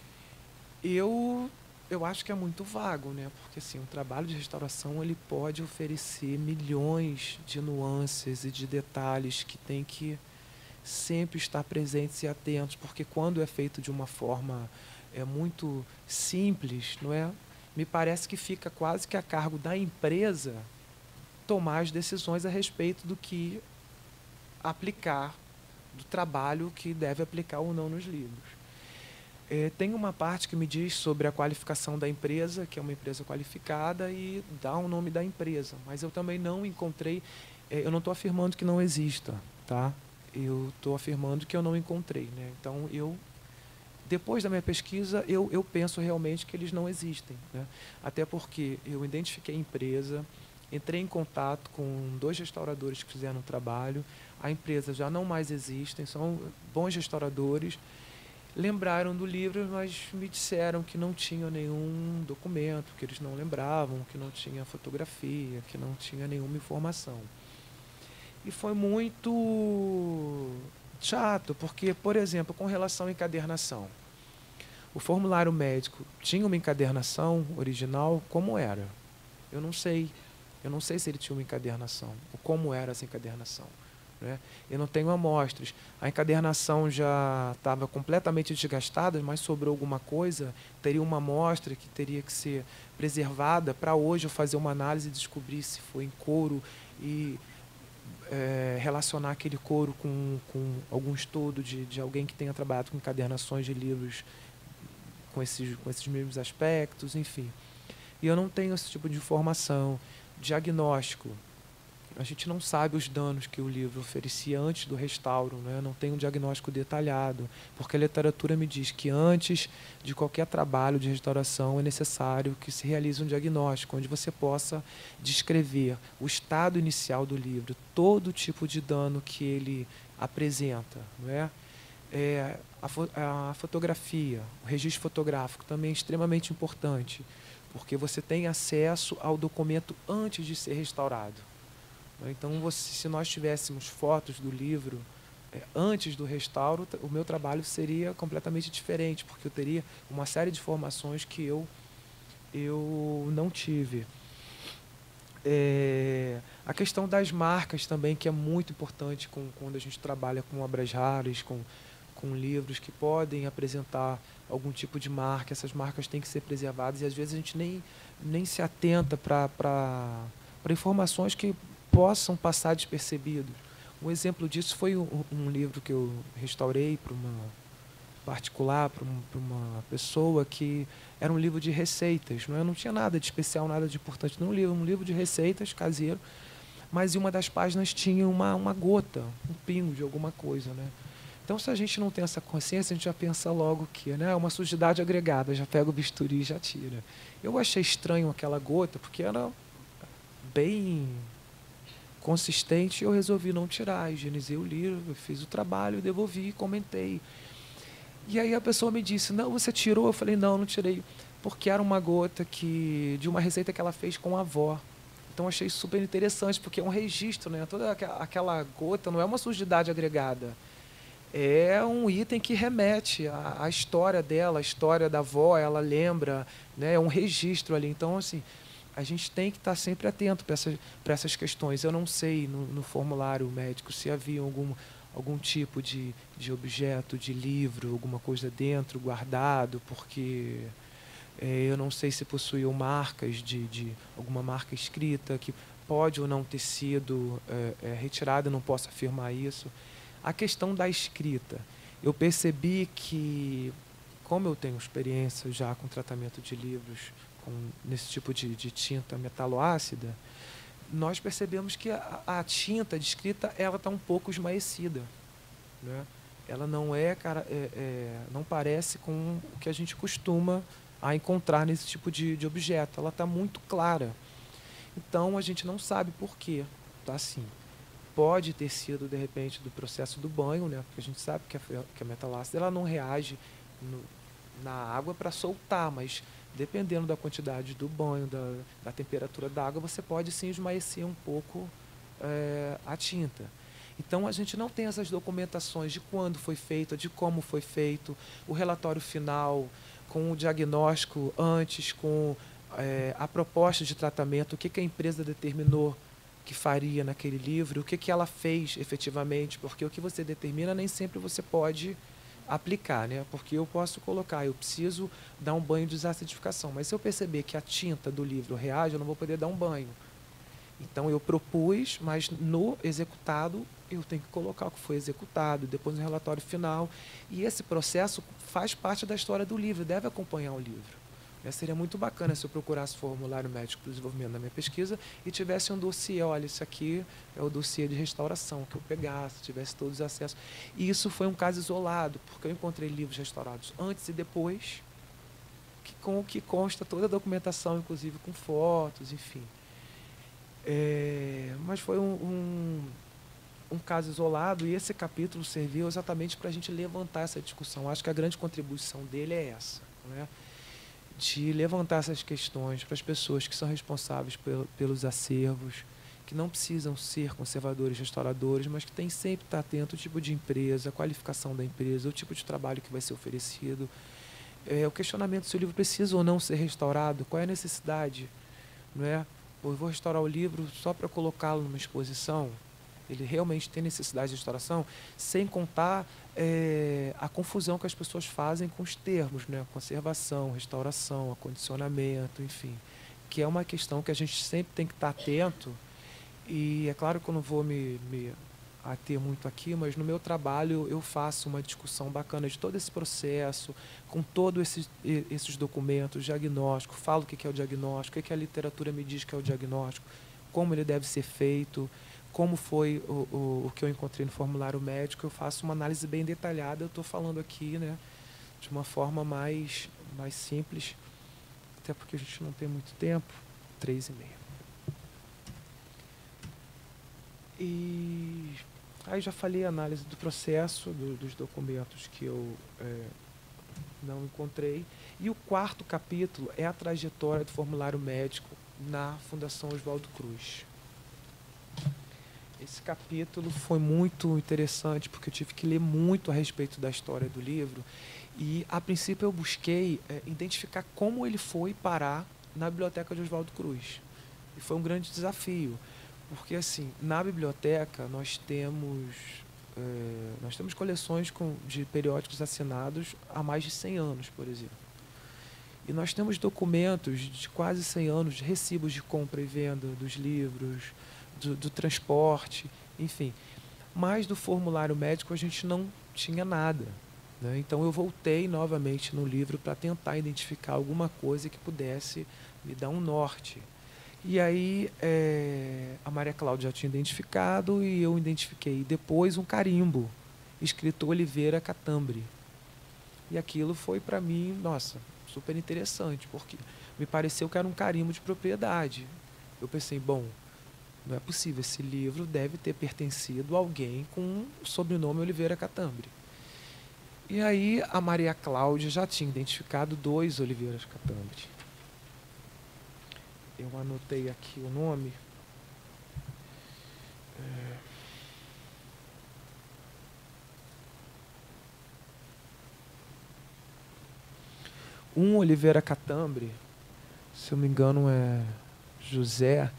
eu acho que é muito vago, né? Porque assim, um trabalho de restauração ele pode oferecer milhões de nuances e de detalhes que tem que sempre estar presentes e atentos, porque quando é feito de uma forma muito simples, não é? Me parece que fica quase que a cargo da empresa tomar as decisões a respeito do que aplicar, do trabalho que deve aplicar ou não nos livros. Tem uma parte que me diz sobre a qualificação da empresa, que é uma empresa qualificada, e dá o nome da empresa. Mas eu também não encontrei, eu não estou afirmando que não exista, tá? Eu estou afirmando que eu não encontrei, né? Então, depois da minha pesquisa, eu penso realmente que eles não existem, né? Até porque eu identifiquei a empresa, entrei em contato com 2 restauradores que fizeram o trabalho, a empresa já não mais existem, são bons restauradores. Lembraram do livro, mas me disseram que não tinha nenhum documento, que eles não lembravam, que não tinha fotografia, que não tinha nenhuma informação. E foi muito chato, porque, por exemplo, com relação à encadernação, o formulário médico tinha uma encadernação original, como era? Eu não sei se ele tinha uma encadernação, ou como era essa encadernação, né? Eu não tenho amostras. A encadernação já estava completamente desgastada, mas sobrou alguma coisa, teria uma amostra que teria que ser preservada para hoje eu fazer uma análise e descobrir se foi em couro e relacionar aquele couro com algum estudo de alguém que tenha trabalhado com encadernações de livros com esses mesmos aspectos, enfim. E eu não tenho esse tipo de informação. Diagnóstico. A gente não sabe os danos que o livro oferecia antes do restauro, né? Não tem um diagnóstico detalhado, porque a literatura me diz que antes de qualquer trabalho de restauração é necessário que se realize um diagnóstico, onde você possa descrever o estado inicial do livro, todo tipo de dano que ele apresenta, não é? A fotografia, o registro fotográfico também é extremamente importante, porque você tem acesso ao documento antes de ser restaurado. Então, se nós tivéssemos fotos do livro antes do restauro, o meu trabalho seria completamente diferente, porque eu teria uma série de informações que eu não tive. A questão das marcas também, que é muito importante quando a gente trabalha com obras raras, com livros que podem apresentar algum tipo de marca. Essas marcas têm que ser preservadas e às vezes a gente nem se atenta para informações que possam passar despercebidos. Um exemplo disso foi um livro que eu restaurei para uma particular, para uma pessoa, que era um livro de receitas, não tinha nada de especial, nada de importante no livro, um livro de receitas caseiro, mas em uma das páginas tinha uma gota, um pingo de alguma coisa, né? Então, se a gente não tem essa consciência, a gente já pensa logo que, né, é uma sujidade agregada, já pega o bisturi e já tira. Eu achei estranho aquela gota, porque era bem consistente, e eu resolvi não tirar, higienizei o livro, fiz o trabalho, devolvi, comentei. E aí a pessoa me disse: não, você tirou? Eu falei: não tirei, porque era uma gota de uma receita que ela fez com a avó. Então achei super interessante, porque é um registro, né? Toda aquela gota não é uma sujidade agregada, é um item que remete à história dela, à história da avó, ela lembra, né? É um registro ali. Então, assim, a gente tem que estar sempre atento para essas questões. Eu não sei no formulário médico se havia algum tipo de objeto, de livro, alguma coisa dentro, guardado, porque eu não sei se possuíam marcas de alguma marca escrita que pode ou não ter sido retirada, eu não posso afirmar isso. A questão da escrita, eu percebi que, como eu tenho experiência já com tratamento de livros nesse tipo de tinta metaloácida, nós percebemos que a tinta de escrita ela está um pouco esmaecida, né? Ela não não parece com o que a gente costuma a encontrar nesse tipo de objeto. Ela está muito clara. Então a gente não sabe por quê. Tá assim. Pode ter sido de repente do processo do banho, né? Porque a gente sabe que a metalácida ela não reage na água para soltar, mas dependendo da quantidade do banho, da temperatura da água, você pode sim esmaecer um pouco a tinta. Então a gente não tem essas documentações de quando foi feito, de como foi feito, o relatório final, com o diagnóstico antes, com a proposta de tratamento, o que a empresa determinou que faria naquele livro, o que ela fez efetivamente, porque o que você determina nem sempre você pode aplicar, né? Porque eu posso colocar, eu preciso dar um banho de desacidificação, mas se eu perceber que a tinta do livro reage, eu não vou poder dar um banho. Então eu propus, mas no executado eu tenho que colocar o que foi executado, depois no relatório final. E esse processo faz parte da história do livro, deve acompanhar o livro. Seria muito bacana se eu procurasse formulário médico do desenvolvimento da minha pesquisa e tivesse um dossiê, olha, isso aqui é o dossiê de restauração, que eu pegasse, tivesse todos os acessos. E isso foi um caso isolado, porque eu encontrei livros restaurados antes e depois, com o que consta toda a documentação, inclusive com fotos, enfim. Mas foi um caso isolado e esse capítulo serviu exatamente para a gente levantar essa discussão. Acho que a grande contribuição dele é essa, né? De levantar essas questões para as pessoas que são responsáveis pelos acervos, que não precisam ser conservadores, restauradores, mas que tem sempre que estar atento ao tipo de empresa, a qualificação da empresa, o tipo de trabalho que vai ser oferecido, o questionamento se o livro precisa ou não ser restaurado, qual é a necessidade, não é? Eu vou restaurar o livro só para colocá-lo numa exposição? Ele realmente tem necessidade de restauração? Sem contar a confusão que as pessoas fazem com os termos, né? Conservação, restauração, acondicionamento, enfim. Que é uma questão que a gente sempre tem que estar atento. E é claro que eu não vou me ater muito aqui, mas no meu trabalho eu faço uma discussão bacana de todo esse processo, com todos esses documentos, diagnóstico, falo o que é o diagnóstico, o que a literatura me diz que é o diagnóstico, como ele deve ser feito, como foi o que eu encontrei no formulário médico, eu faço uma análise bem detalhada, eu estou falando aqui, né, de uma forma mais simples, até porque a gente não tem muito tempo, 3h30. E aí já falei a análise do processo, dos documentos que eu não encontrei. E o quarto capítulo é a trajetória do formulário médico na Fundação Oswaldo Cruz. Esse capítulo foi muito interessante, porque eu tive que ler muito a respeito da história do livro. E, a princípio, eu busquei identificar como ele foi parar na biblioteca de Oswaldo Cruz. E foi um grande desafio. Porque, assim, na biblioteca nós temos coleções de periódicos assinados há mais de 100 anos, por exemplo. E nós temos documentos de quase 100 anos, de recibos de compra e venda dos livros, do transporte, enfim. Mas do formulário médico a gente não tinha nada, né? Então eu voltei novamente no livro para tentar identificar alguma coisa que pudesse me dar um norte. E aí a Maria Cláudia já tinha identificado e eu identifiquei depois um carimbo, escrito Oliveira Catambre. E aquilo foi para mim, nossa, super interessante, porque me pareceu que era um carimbo de propriedade. Eu pensei, bom, não é possível, esse livro deve ter pertencido a alguém com o sobrenome Oliveira Catambre. E aí a Maria Cláudia já tinha identificado 2 Oliveiras Catambre. Eu anotei aqui o nome. Um Oliveira Catambre, se eu não me engano é José,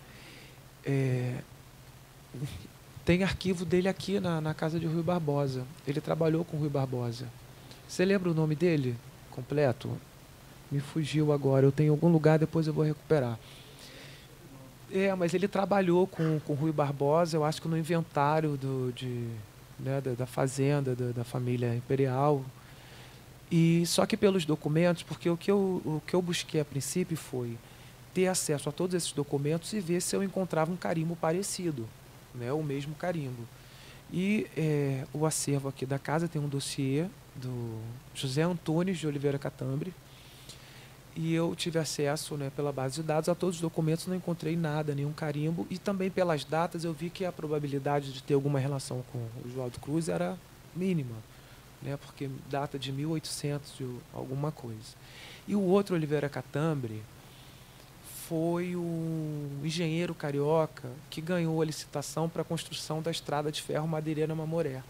tem arquivo dele aqui na casa de Rui Barbosa. Ele trabalhou com Rui Barbosa. Você lembra o nome dele completo? Me fugiu agora, eu tenho em algum lugar, depois eu vou recuperar. Mas ele trabalhou com Rui Barbosa, eu acho que no inventário da fazenda, da família imperial. E só que pelos documentos, porque o que eu busquei a princípio foi ter acesso a todos esses documentos e ver se eu encontrava um carimbo parecido, né, o mesmo carimbo. E o acervo aqui da casa tem um dossiê do José Antunes de Oliveira Catambre, e eu tive acesso, né, pela base de dados a todos os documentos, não encontrei nada, nenhum carimbo, e também pelas datas eu vi que a probabilidade de ter alguma relação com o Oswaldo Cruz era mínima, né, porque data de 1800 e alguma coisa. E o outro Oliveira Catambre foi um engenheiro carioca que ganhou a licitação para a construção da estrada de ferro Madeireira Mamoré.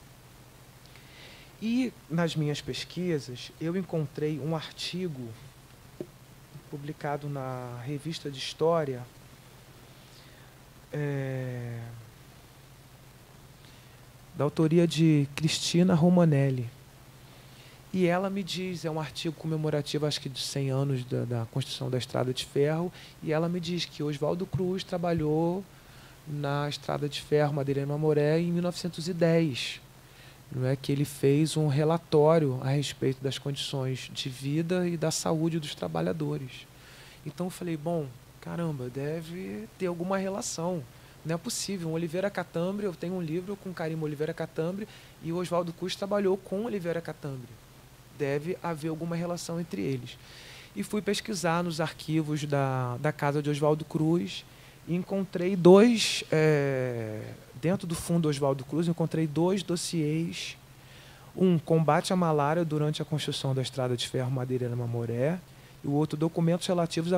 E nas minhas pesquisas eu encontrei um artigo publicado na Revista de História, da autoria de Cristina Romanelli. E ela me diz, é um artigo comemorativo, acho que de 100 anos da construção da Estrada de Ferro, e ela me diz que Oswaldo Cruz trabalhou na Estrada de Ferro Madeireira Mamoré em 1910. Não é que ele fez um relatório a respeito das condições de vida e da saúde dos trabalhadores. Então eu falei, bom, caramba, deve ter alguma relação. Não é possível. Um Oliveira Catambre, eu tenho um livro com carimbo Oliveira Catambre, e o Oswaldo Cruz trabalhou com Oliveira Catambre. Deve haver alguma relação entre eles. E fui pesquisar nos arquivos da casa de Oswaldo Cruz e encontrei dentro do fundo Oswaldo Cruz, encontrei 2 dossiês. Um, combate à malária durante a construção da Estrada de Ferro Madeireira Mamoré, e o outro, documentos relativos à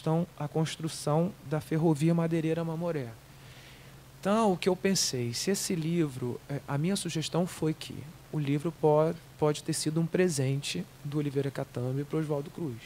construção da ferrovia Madeireira Mamoré. Então, o que eu pensei, se esse livro, a minha sugestão foi que o livro pode ter sido um presente do Oliveira Catambre para o Oswaldo Cruz.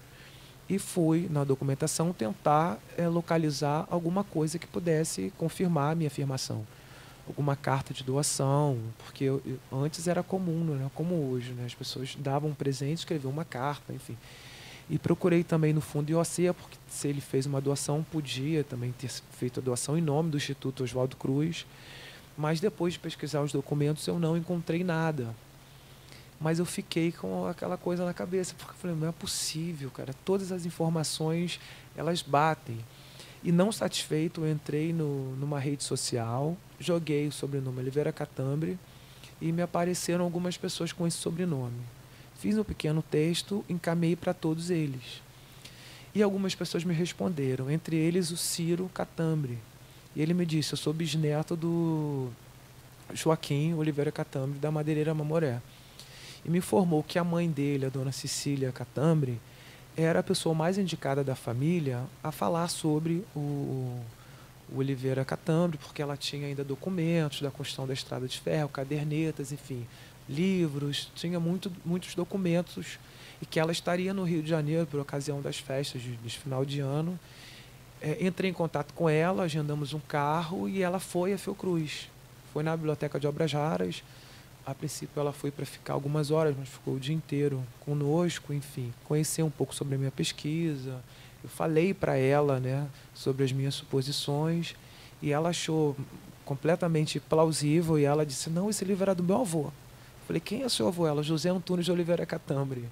E fui, na documentação, tentar localizar alguma coisa que pudesse confirmar a minha afirmação. Alguma carta de doação, porque antes era comum, não é como hoje, né? As pessoas davam um presente, escreviam uma carta, enfim. E procurei também no fundo IOC, porque se ele fez uma doação, podia também ter feito a doação em nome do Instituto Oswaldo Cruz. Mas depois de pesquisar os documentos, eu não encontrei nada. Mas eu fiquei com aquela coisa na cabeça, porque eu falei, não é possível, cara, todas as informações, elas batem. E não satisfeito, eu entrei numa rede social, joguei o sobrenome Oliveira Catambre e me apareceram algumas pessoas com esse sobrenome. Fiz um pequeno texto, encaminhei para todos eles. E algumas pessoas me responderam, entre eles o Ciro Catambre. E ele me disse, eu sou bisneto do Joaquim Oliveira Catambre, da Madeireira Mamoré. E me informou que a mãe dele, a dona Cecília Catambre, era a pessoa mais indicada da família a falar sobre o Oliveira Catambre, porque ela tinha ainda documentos da construção da Estrada de Ferro, cadernetas, enfim, livros, tinha muitos documentos, e que ela estaria no Rio de Janeiro por ocasião das festas de final de ano. Entrei em contato com ela, agendamos um carro e ela foi a Fiocruz. Foi na Biblioteca de Obras Raras. A princípio ela foi para ficar algumas horas, mas ficou o dia inteiro conosco, enfim, conhecer um pouco sobre a minha pesquisa. Eu falei para ela, né, sobre as minhas suposições, e ela achou completamente plausível, e ela disse, não, esse livro era do meu avô. Eu falei, quem é seu avô? Ela, José Antunes de Oliveira Catambre.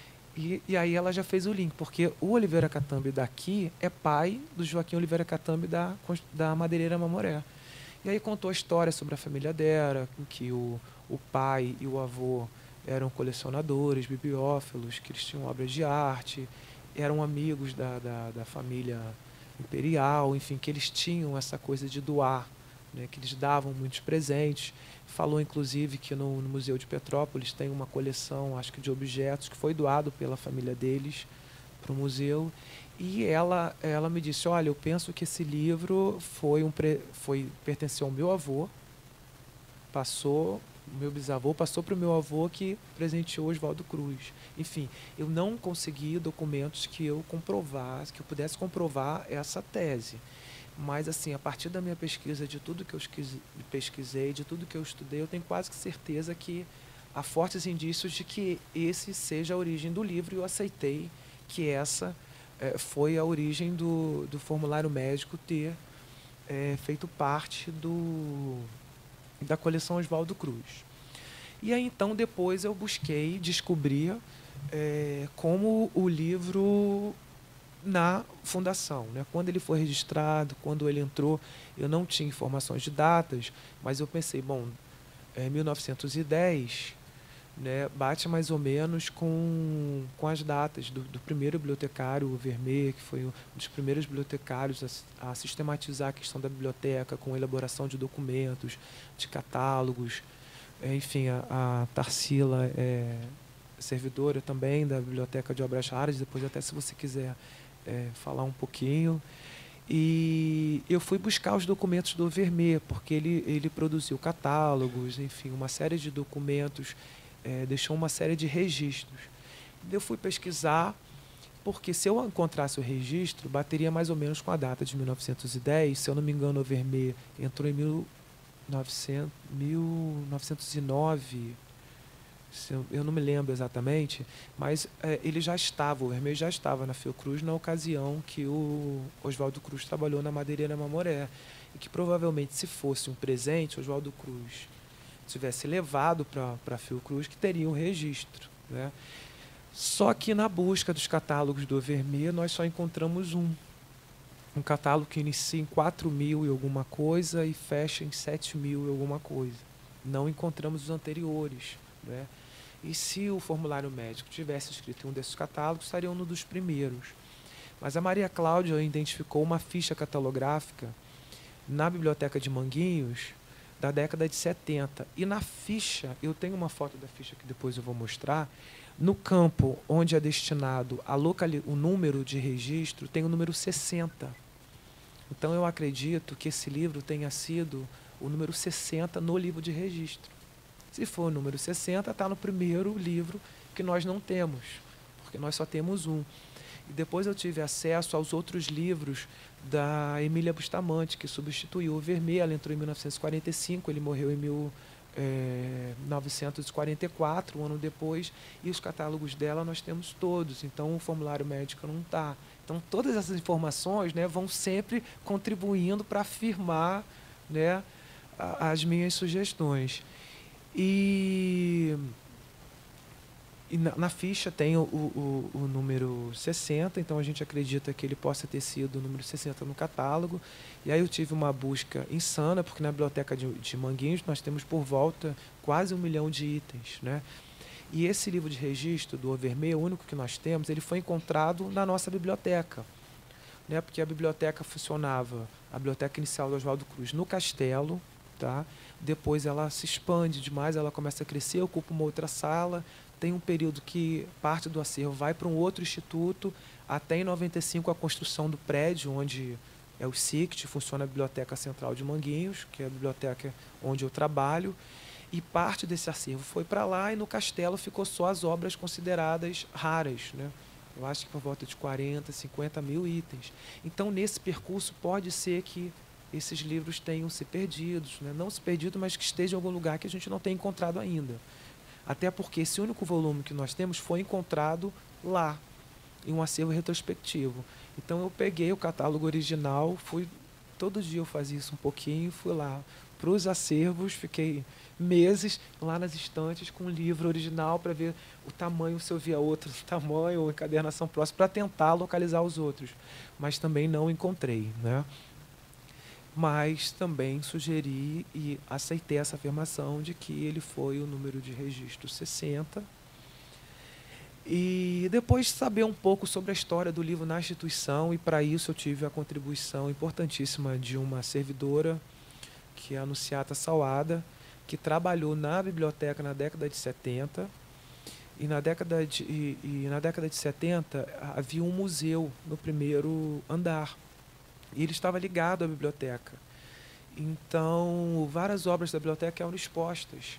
E aí ela já fez o link, porque o Oliveira Catambre daqui é pai do Joaquim Oliveira Catambre da Madeireira Mamoré. E aí contou a história sobre a família dela, em que o pai e o avô eram colecionadores, bibliófilos, que eles tinham obras de arte, eram amigos da família imperial, enfim, que eles tinham essa coisa de doar, né, que eles davam muitos presentes. Falou, inclusive, que no Museu de Petrópolis tem uma coleção, acho que de objetos, que foi doado pela família deles para o museu. E ela me disse, olha, eu penso que esse livro pertenceu ao meu avô, passou O meu bisavô passou para o meu avô, que presenteou Oswaldo Cruz. Enfim, eu não consegui documentos que eu comprovasse, que eu pudesse comprovar essa tese. Mas, assim, a partir da minha pesquisa, de tudo que eu pesquisei, de tudo que eu estudei, eu tenho quase que certeza que há fortes indícios de que esse seja a origem do livro, e eu aceitei que essa foi a origem do formulário médico ter feito parte da coleção Oswaldo Cruz. E aí, então, depois eu busquei descobrir como o livro na fundação, né? Quando ele foi registrado, quando ele entrou, eu não tinha informações de datas, mas eu pensei, bom, 1910, né, bate mais ou menos com as datas do primeiro bibliotecário, o Vermeer, que foi um dos primeiros bibliotecários a sistematizar a questão da biblioteca com elaboração de documentos, de catálogos. Enfim, a Tarsila é servidora também da Biblioteca de Obras Raras, depois até se você quiser falar um pouquinho. E eu fui buscar os documentos do Vermeer, porque ele produziu catálogos, enfim, uma série de documentos, deixou uma série de registros. Eu fui pesquisar, porque se eu encontrasse o registro, bateria mais ou menos com a data de 1910, se eu não me engano, o Vermeer entrou em 1909, eu não me lembro exatamente, mas ele já estava, o Vermeer já estava na Fiocruz na ocasião que o Oswaldo Cruz trabalhou na Madeireira Mamoré, e que provavelmente, se fosse um presente, Oswaldo Cruz tivesse levado para a Fiocruz, que teria um registro, né? Só que na busca dos catálogos do Vermeer, nós só encontramos um catálogo que inicia em 4.000 e alguma coisa e fecha em 7.000 e alguma coisa. Não encontramos os anteriores, né? E se o formulário médico tivesse escrito em um desses catálogos, estaria um dos primeiros. Mas a Maria Cláudia identificou uma ficha catalográfica na Biblioteca de Manguinhos da década de 70. E na ficha, eu tenho uma foto da ficha que depois eu vou mostrar, no campo onde é destinado o número de registro, tem o número 60. Então eu acredito que esse livro tenha sido o número 60 no livro de registro. Se for o número 60, está no primeiro livro que nós não temos, porque nós só temos um. E depois eu tive acesso aos outros livros da Emília Bustamante, que substituiu o Vermeer. Ela entrou em 1945, ele morreu em 1944, um ano depois, e os catálogos dela nós temos todos, então o formulário médico não está. Então todas essas informações, né, vão sempre contribuindo para afirmar, né, as minhas sugestões. E na ficha tem o número 60, então a gente acredita que ele possa ter sido o número 60 no catálogo. E aí eu tive uma busca insana, porque na biblioteca de Manguinhos nós temos por volta quase 1 milhão de itens, né? E esse livro de registro do Vermeer, o único que nós temos, ele foi encontrado na nossa biblioteca, né? Porque a biblioteca funcionava, a biblioteca inicial do Oswaldo Cruz, no castelo, tá? Depois ela se expande demais, ela começa a crescer, ocupa uma outra sala, tem um período que parte do acervo vai para um outro instituto, até em 95 a construção do prédio onde é o SICT, funciona a Biblioteca Central de Manguinhos, que é a biblioteca onde eu trabalho, e parte desse acervo foi para lá, e no castelo ficou só as obras consideradas raras, né? Eu acho que por volta de 40, 50 mil itens. Então, nesse percurso, pode ser que esses livros tenham se perdidos, né? Não se perdido, mas que estejam em algum lugar que a gente não tenha encontrado ainda. Até porque esse único volume que nós temos foi encontrado lá, em um acervo retrospectivo. Então eu peguei o catálogo original, todo dia eu fazia isso um pouquinho, fui lá para os acervos, fiquei meses lá nas estantes com o livro original para ver o tamanho, se eu via outro tamanho ou encadernação próxima, para tentar localizar os outros. Mas também não encontrei, né? Mas também sugeri e aceitei essa afirmação de que ele foi o número de registro 60. E depois saber um pouco sobre a história do livro na instituição, e para isso eu tive a contribuição importantíssima de uma servidora, que é a Anunciata Salada, que trabalhou na biblioteca na década de 70. E na década de 70 havia um museu no primeiro andar. E ele estava ligado à biblioteca. Então, várias obras da biblioteca eram expostas.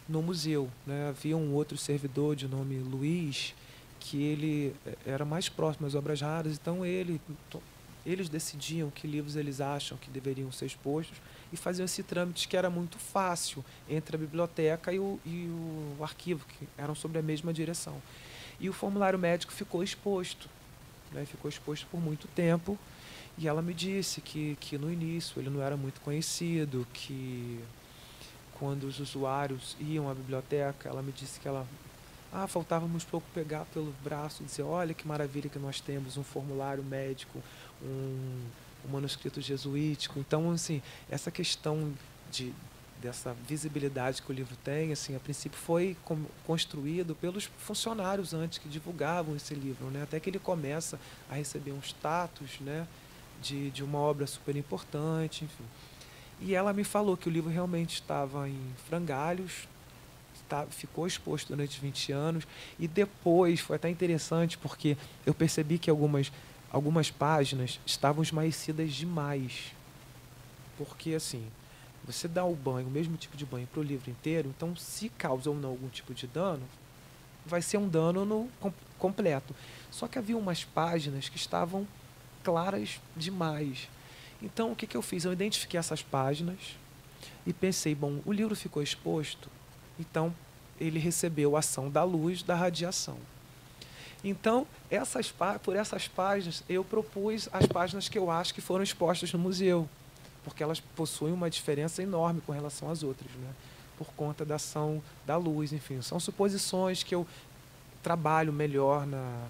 no museu, né? Havia um outro servidor de nome Luiz, que ele era mais próximo às obras raras, então eles decidiam que livros eles acham que deveriam ser expostos e faziam esse trâmite que era muito fácil entre a biblioteca e o arquivo, que eram sobre a mesma direção. E o formulário médico ficou exposto, né? Ficou exposto por muito tempo, e ela me disse que no início ele não era muito conhecido, que quando os usuários iam à biblioteca, ela me disse que faltávamos pouco pegar pelo braço e dizer, olha que maravilha que nós temos um formulário médico, um manuscrito jesuítico. Então, assim, essa questão dessa visibilidade que o livro tem, assim, a princípio foi construído pelos funcionários antes que divulgavam esse livro, né? Até que ele começa a receber um status, né, de uma obra super importante, enfim. E ela me falou que o livro realmente estava em frangalhos, ficou exposto durante 20 anos, e depois foi até interessante porque eu percebi que algumas páginas estavam esmaecidas demais. Porque assim, você dá o mesmo tipo de banho para o livro inteiro, então se causa ou não algum tipo de dano, vai ser um dano completo. Só que havia umas páginas que estavam claras demais. Então o que eu fiz? Eu identifiquei essas páginas e pensei, bom, o livro ficou exposto, então ele recebeu a ação da luz, da radiação. Então, por essas páginas, eu propus as páginas que eu acho que foram expostas no museu, porque elas possuem uma diferença enorme com relação às outras, né? Por conta da ação da luz, enfim. São suposições que eu trabalho melhor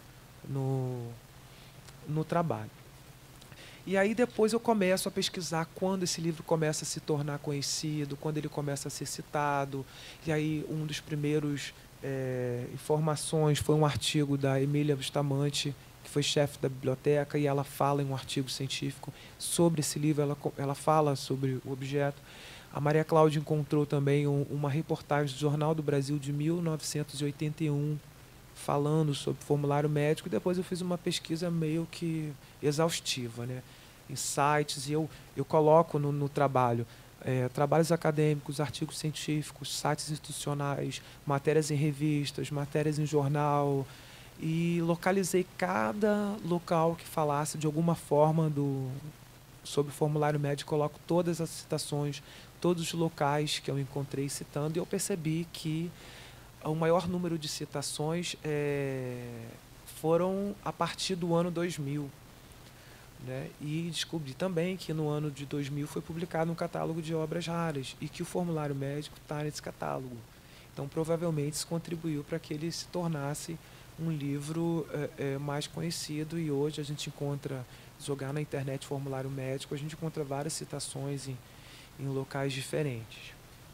no trabalho. E aí depois eu começo a pesquisar quando esse livro começa a se tornar conhecido, quando ele começa a ser citado. E aí um dos primeiros informações foi um artigo da Emília Bustamante, que foi chefe da biblioteca, e ela fala em um artigo científico sobre esse livro, ela fala sobre o objeto. A Maria Cláudia encontrou também uma reportagem do Jornal do Brasil de 1981, falando sobre formulário médico, e depois eu fiz uma pesquisa meio que exaustiva, né, em sites, e eu coloco no trabalho trabalhos acadêmicos, artigos científicos, sites institucionais, matérias em revistas, matérias em jornal, e localizei cada local que falasse de alguma forma sobre o formulário médico, coloco todas as citações, todos os locais que eu encontrei citando, e eu percebi que o maior número de citações foram a partir do ano 2000. Né? E descobri também que no ano de 2000 foi publicado um catálogo de obras raras e que o formulário médico está nesse catálogo. Então, provavelmente, isso contribuiu para que ele se tornasse um livro mais conhecido, e hoje a gente encontra, jogar na internet formulário médico, a gente encontra várias citações em locais diferentes.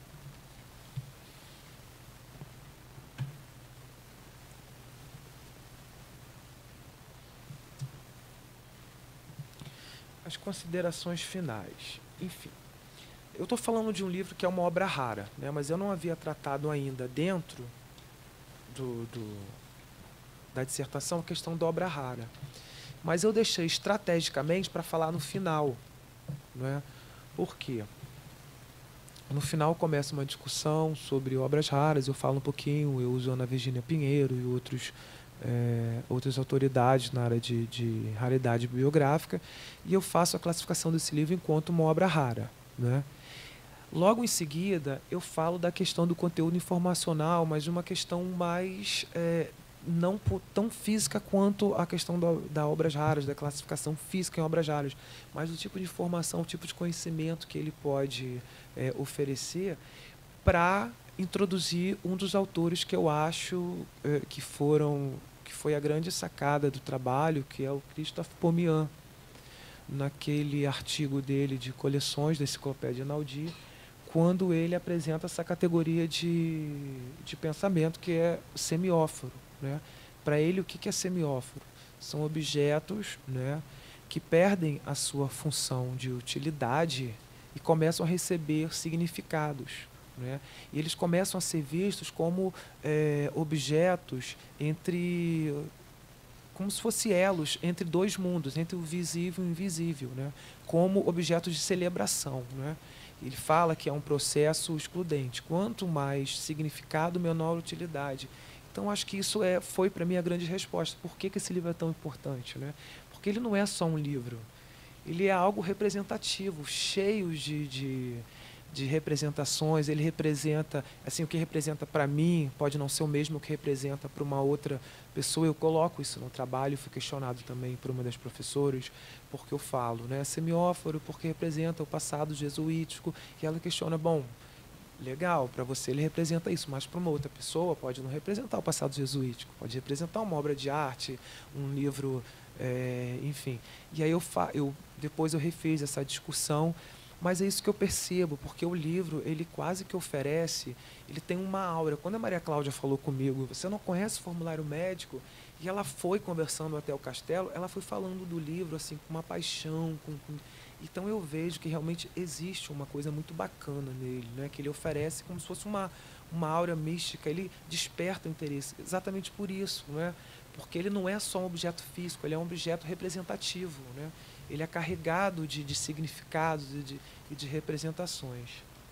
As considerações finais. Enfim, eu estou falando de um livro que é uma obra rara, né, mas eu não havia tratado ainda dentro da dissertação a questão da obra rara. Mas eu deixei estrategicamente para falar no final. Né? Por quê? No final começa uma discussão sobre obras raras, eu falo um pouquinho, eu uso Ana Virgínia Pinheiro e outras autoridades na área de raridade bibliográfica, e eu faço a classificação desse livro enquanto uma obra rara. Né? Logo em seguida, eu falo da questão do conteúdo informacional, mas de uma questão mais não tão física quanto a questão da obras raras, da classificação física em obras raras, mas do tipo de informação, o tipo de conhecimento que ele pode oferecer para introduzir um dos autores que eu acho que foi a grande sacada do trabalho, que é o Christophe Pommian, naquele artigo dele de coleções da Enciclopédia Naudi, quando ele apresenta essa categoria de pensamento que é semióforo. Né? Para ele, o que é semióforo? São objetos, né, que perdem a sua função de utilidade e começam a receber significados. Né? E eles começam a ser vistos como objetos como se fossem elos entre dois mundos, entre o visível e o invisível, né? Como objetos de celebração. Né? Ele fala que é um processo excludente. Quanto mais significado, menor utilidade. Então, acho que isso foi, para mim, a grande resposta. Por que esse livro é tão importante, né? Porque ele não é só um livro. Ele é algo representativo, cheio de representações. Ele representa, assim, o que representa para mim pode não ser o mesmo que representa para uma outra pessoa. Eu coloco isso no trabalho, fui questionado também por uma das professoras, porque eu falo, né, semióforo, porque representa o passado jesuítico, e ela questiona, bom, legal, para você ele representa isso, mas para uma outra pessoa pode não representar o passado jesuítico, pode representar uma obra de arte, um livro, enfim. E aí depois eu refiz essa discussão, mas é isso que eu percebo, porque o livro, ele quase que oferece, ele tem uma aura. Quando a Maria Cláudia falou comigo, você não conhece o formulário médico? E ela foi conversando até o castelo, ela foi falando do livro assim com uma paixão, então eu vejo que realmente existe uma coisa muito bacana nele, né? Que ele oferece como se fosse uma aura mística, ele desperta o interesse, exatamente por isso, né? Porque ele não é só um objeto físico, ele é um objeto representativo, né? Ele é carregado de significados e de representações.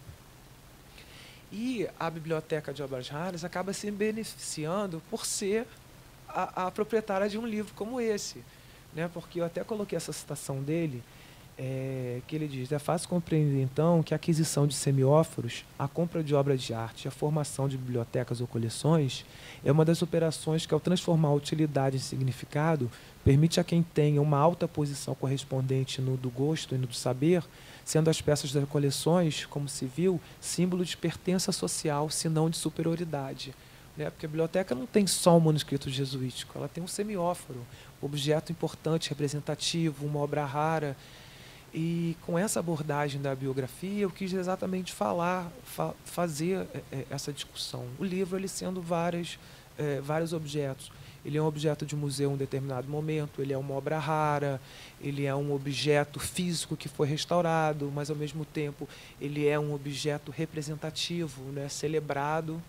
E a Biblioteca de Obras Raras acaba se beneficiando por ser a proprietária de um livro como esse, né? Porque eu até coloquei essa citação dele, que ele diz: é fácil compreender, então, que a aquisição de semióforos, a compra de obras de arte e a formação de bibliotecas ou coleções é uma das operações que, ao transformar a utilidade em significado, permite a quem tenha uma alta posição correspondente no do gosto e no do saber, sendo as peças das coleções, como se viu, símbolo de pertença social, se não de superioridade. Né? Porque a biblioteca não tem só um manuscrito jesuítico, ela tem um semióforo, objeto importante, representativo, uma obra rara. E com essa abordagem da biografia, eu quis exatamente fazer essa discussão. O livro, ele sendo vários objetos. Ele é um objeto de museu em um determinado momento, ele é uma obra rara, ele é um objeto físico que foi restaurado, mas, ao mesmo tempo, ele é um objeto representativo, né, celebrado.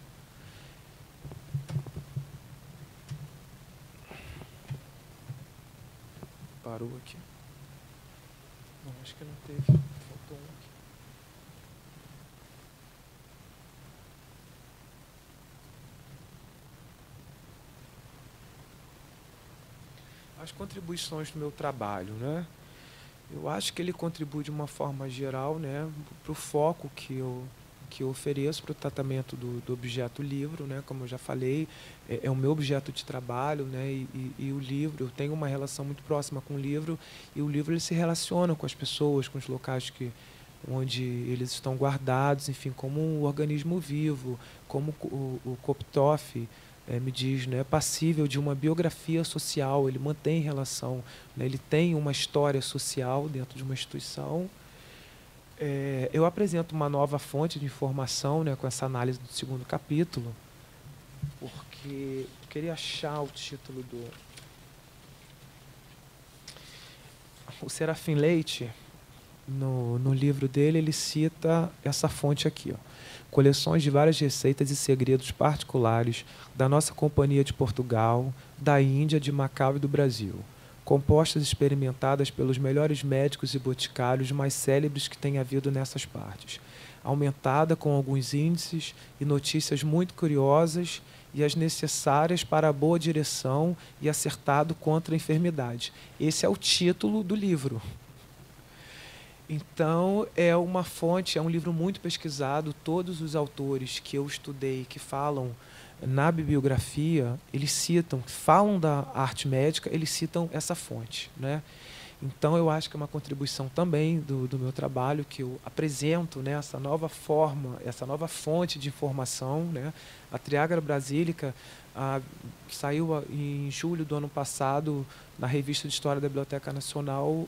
Parou aqui. Não, acho que não teve. Faltou um aqui. As contribuições do meu trabalho, né? Eu acho que ele contribui de uma forma geral, né, para o foco que eu ofereço para o tratamento do objeto livro, né? Como eu já falei, é o meu objeto de trabalho, né? E o livro, eu tenho uma relação muito próxima com o livro, e o livro, ele se relaciona com as pessoas, com os locais onde eles estão guardados, enfim, como um organismo vivo, como o Koptoff me diz, né, é passível de uma biografia social, ele mantém relação, né, ele tem uma história social dentro de uma instituição. Eu apresento uma nova fonte de informação, né, com essa análise do segundo capítulo, porque eu queria achar o título do... O Serafim Leite, no livro dele, ele cita essa fonte aqui, ó. Coleções de várias receitas e segredos particulares da nossa Companhia de Portugal, da Índia, de Macau e do Brasil, compostas e experimentadas pelos melhores médicos e boticários mais célebres que tem havido nessas partes, aumentada com alguns índices e notícias muito curiosas e as necessárias para a boa direção e acertado contra a enfermidade. Esse é o título do livro. Então, é uma fonte, é um livro muito pesquisado. Todos os autores que eu estudei, que falam na bibliografia, eles citam, falam da arte médica, eles citam essa fonte, né? Então, eu acho que é uma contribuição também do meu trabalho, que eu apresento, né, essa nova forma, essa nova fonte de informação, né? A Triagra Brasílica saiu em julho do ano passado, na Revista de História da Biblioteca Nacional,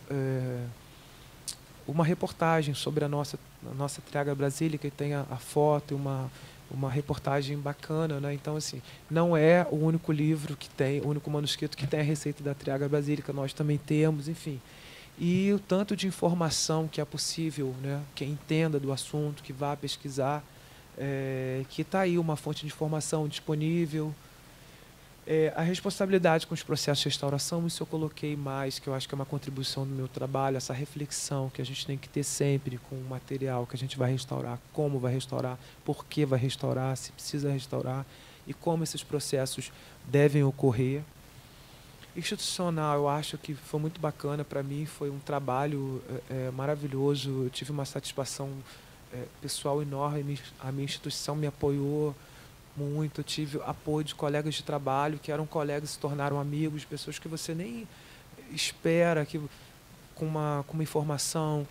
uma reportagem sobre a nossa Triagra Brasílica, que tem a foto e uma reportagem bacana, né? Então, assim, não é o único livro que tem, o único manuscrito que tem a receita da Triagra Brasílica, nós também temos, enfim. E o tanto de informação que é possível, né? Quem entenda do assunto, que vá pesquisar, que está aí uma fonte de informação disponível. A responsabilidade com os processos de restauração, isso eu coloquei mais, que eu acho que é uma contribuição do meu trabalho, essa reflexão que a gente tem que ter sempre com o material que a gente vai restaurar, como vai restaurar, por que vai restaurar, se precisa restaurar e como esses processos devem ocorrer. Institucional, eu acho que foi muito bacana para mim, foi um trabalho maravilhoso, eu tive uma satisfação pessoal enorme, a minha instituição me apoiou muito, eu tive apoio de colegas de trabalho, que eram colegas que se tornaram amigos, pessoas que você nem espera, que com uma informação,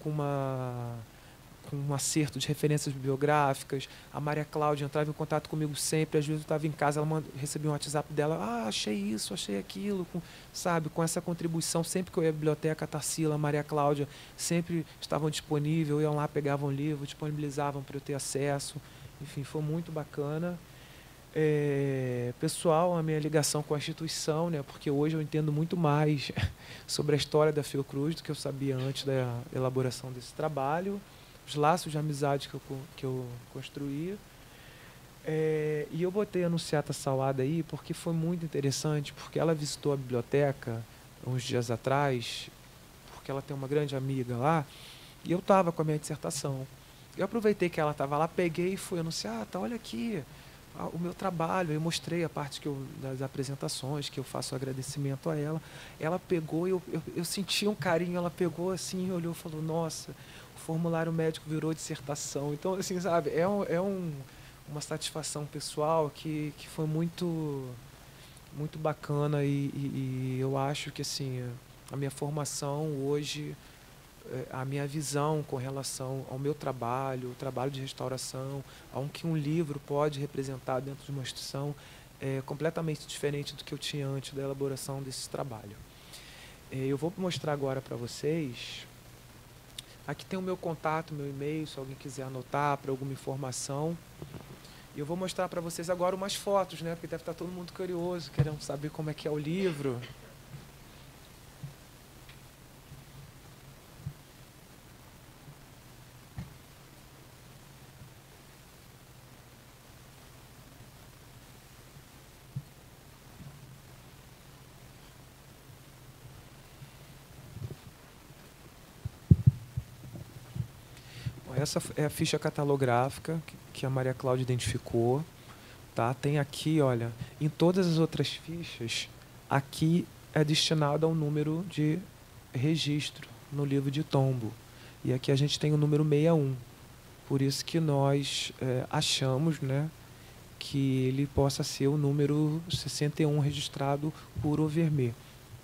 com um acerto de referências bibliográficas. A Maria Cláudia entrava em contato comigo sempre, às vezes eu estava em casa, ela recebia um WhatsApp dela, achei isso, achei aquilo, sabe, com essa contribuição, sempre que eu ia à biblioteca, a Tarsila, a Maria Cláudia, sempre estavam disponíveis, iam lá, pegavam o livro, disponibilizavam para eu ter acesso, enfim, foi muito bacana. Pessoal, a minha ligação com a instituição, né, porque hoje eu entendo muito mais sobre a história da Fiocruz do que eu sabia antes da elaboração desse trabalho, os laços de amizade que eu construí. E eu botei a Anunciata Salada aí porque foi muito interessante, porque ela visitou a biblioteca uns dias atrás, porque ela tem uma grande amiga lá, e eu estava com a minha dissertação. Eu aproveitei que ela estava lá, peguei e fui anunciar, olha aqui, o meu trabalho, eu mostrei a parte das apresentações, que eu faço agradecimento a ela. Ela pegou, eu senti um carinho, ela pegou assim, olhou e falou, nossa, o formulário médico virou dissertação. Então, assim, sabe, uma satisfação pessoal que foi muito, muito bacana e eu acho que, assim, a minha formação hoje, a minha visão com relação ao meu trabalho, o trabalho de restauração, ao que um livro pode representar dentro de uma instituição, é completamente diferente do que eu tinha antes da elaboração desse trabalho. Eu vou mostrar agora para vocês. Aqui tem o meu contato, meu e-mail, se alguém quiser anotar para alguma informação. E eu vou mostrar para vocês agora umas fotos, né? Porque deve estar todo mundo curioso, querendo saber como é que é o livro. Essa é a ficha catalográfica que a Maria Cláudia identificou. Tá? Tem aqui, olha, em todas as outras fichas, aqui é destinado ao número de registro no livro de tombo. E aqui a gente tem o número 61. Por isso que nós achamos, né, que ele possa ser o número 61 registrado por Overmé.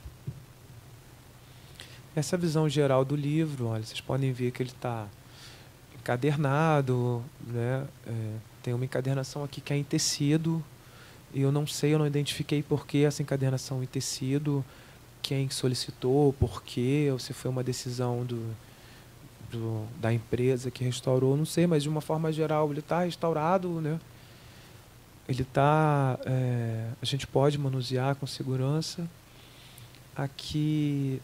Essa visão geral do livro, olha, vocês podem ver que ele está encadernado, né? Tem uma encadernação aqui que é em tecido, e eu não identifiquei por que essa encadernação em tecido, quem solicitou, por quê, ou se foi uma decisão da empresa que restaurou, não sei, mas de uma forma geral ele está restaurado, né? Ele está, a gente pode manusear com segurança. Aqui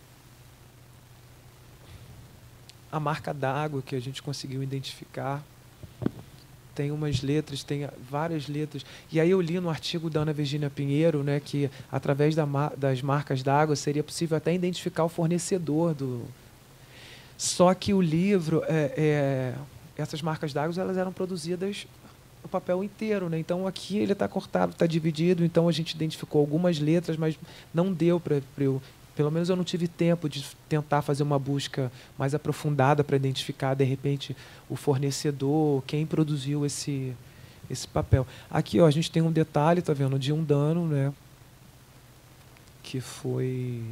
a marca d'água que a gente conseguiu identificar. Tem umas letras, tem várias letras. E aí eu li no artigo da Ana Virgínia Pinheiro, né, que através das marcas d'água seria possível até identificar o fornecedor do... Só que o livro, essas marcas d'água, elas eram produzidas o papel inteiro, né? Então aqui ele está cortado, está dividido, então a gente identificou algumas letras, mas não deu para eu... Pelo menos eu não tive tempo de tentar fazer uma busca mais aprofundada para identificar, de repente, o fornecedor, quem produziu esse papel. Aqui, ó, a gente tem um detalhe, tá vendo, de um dano, né, que foi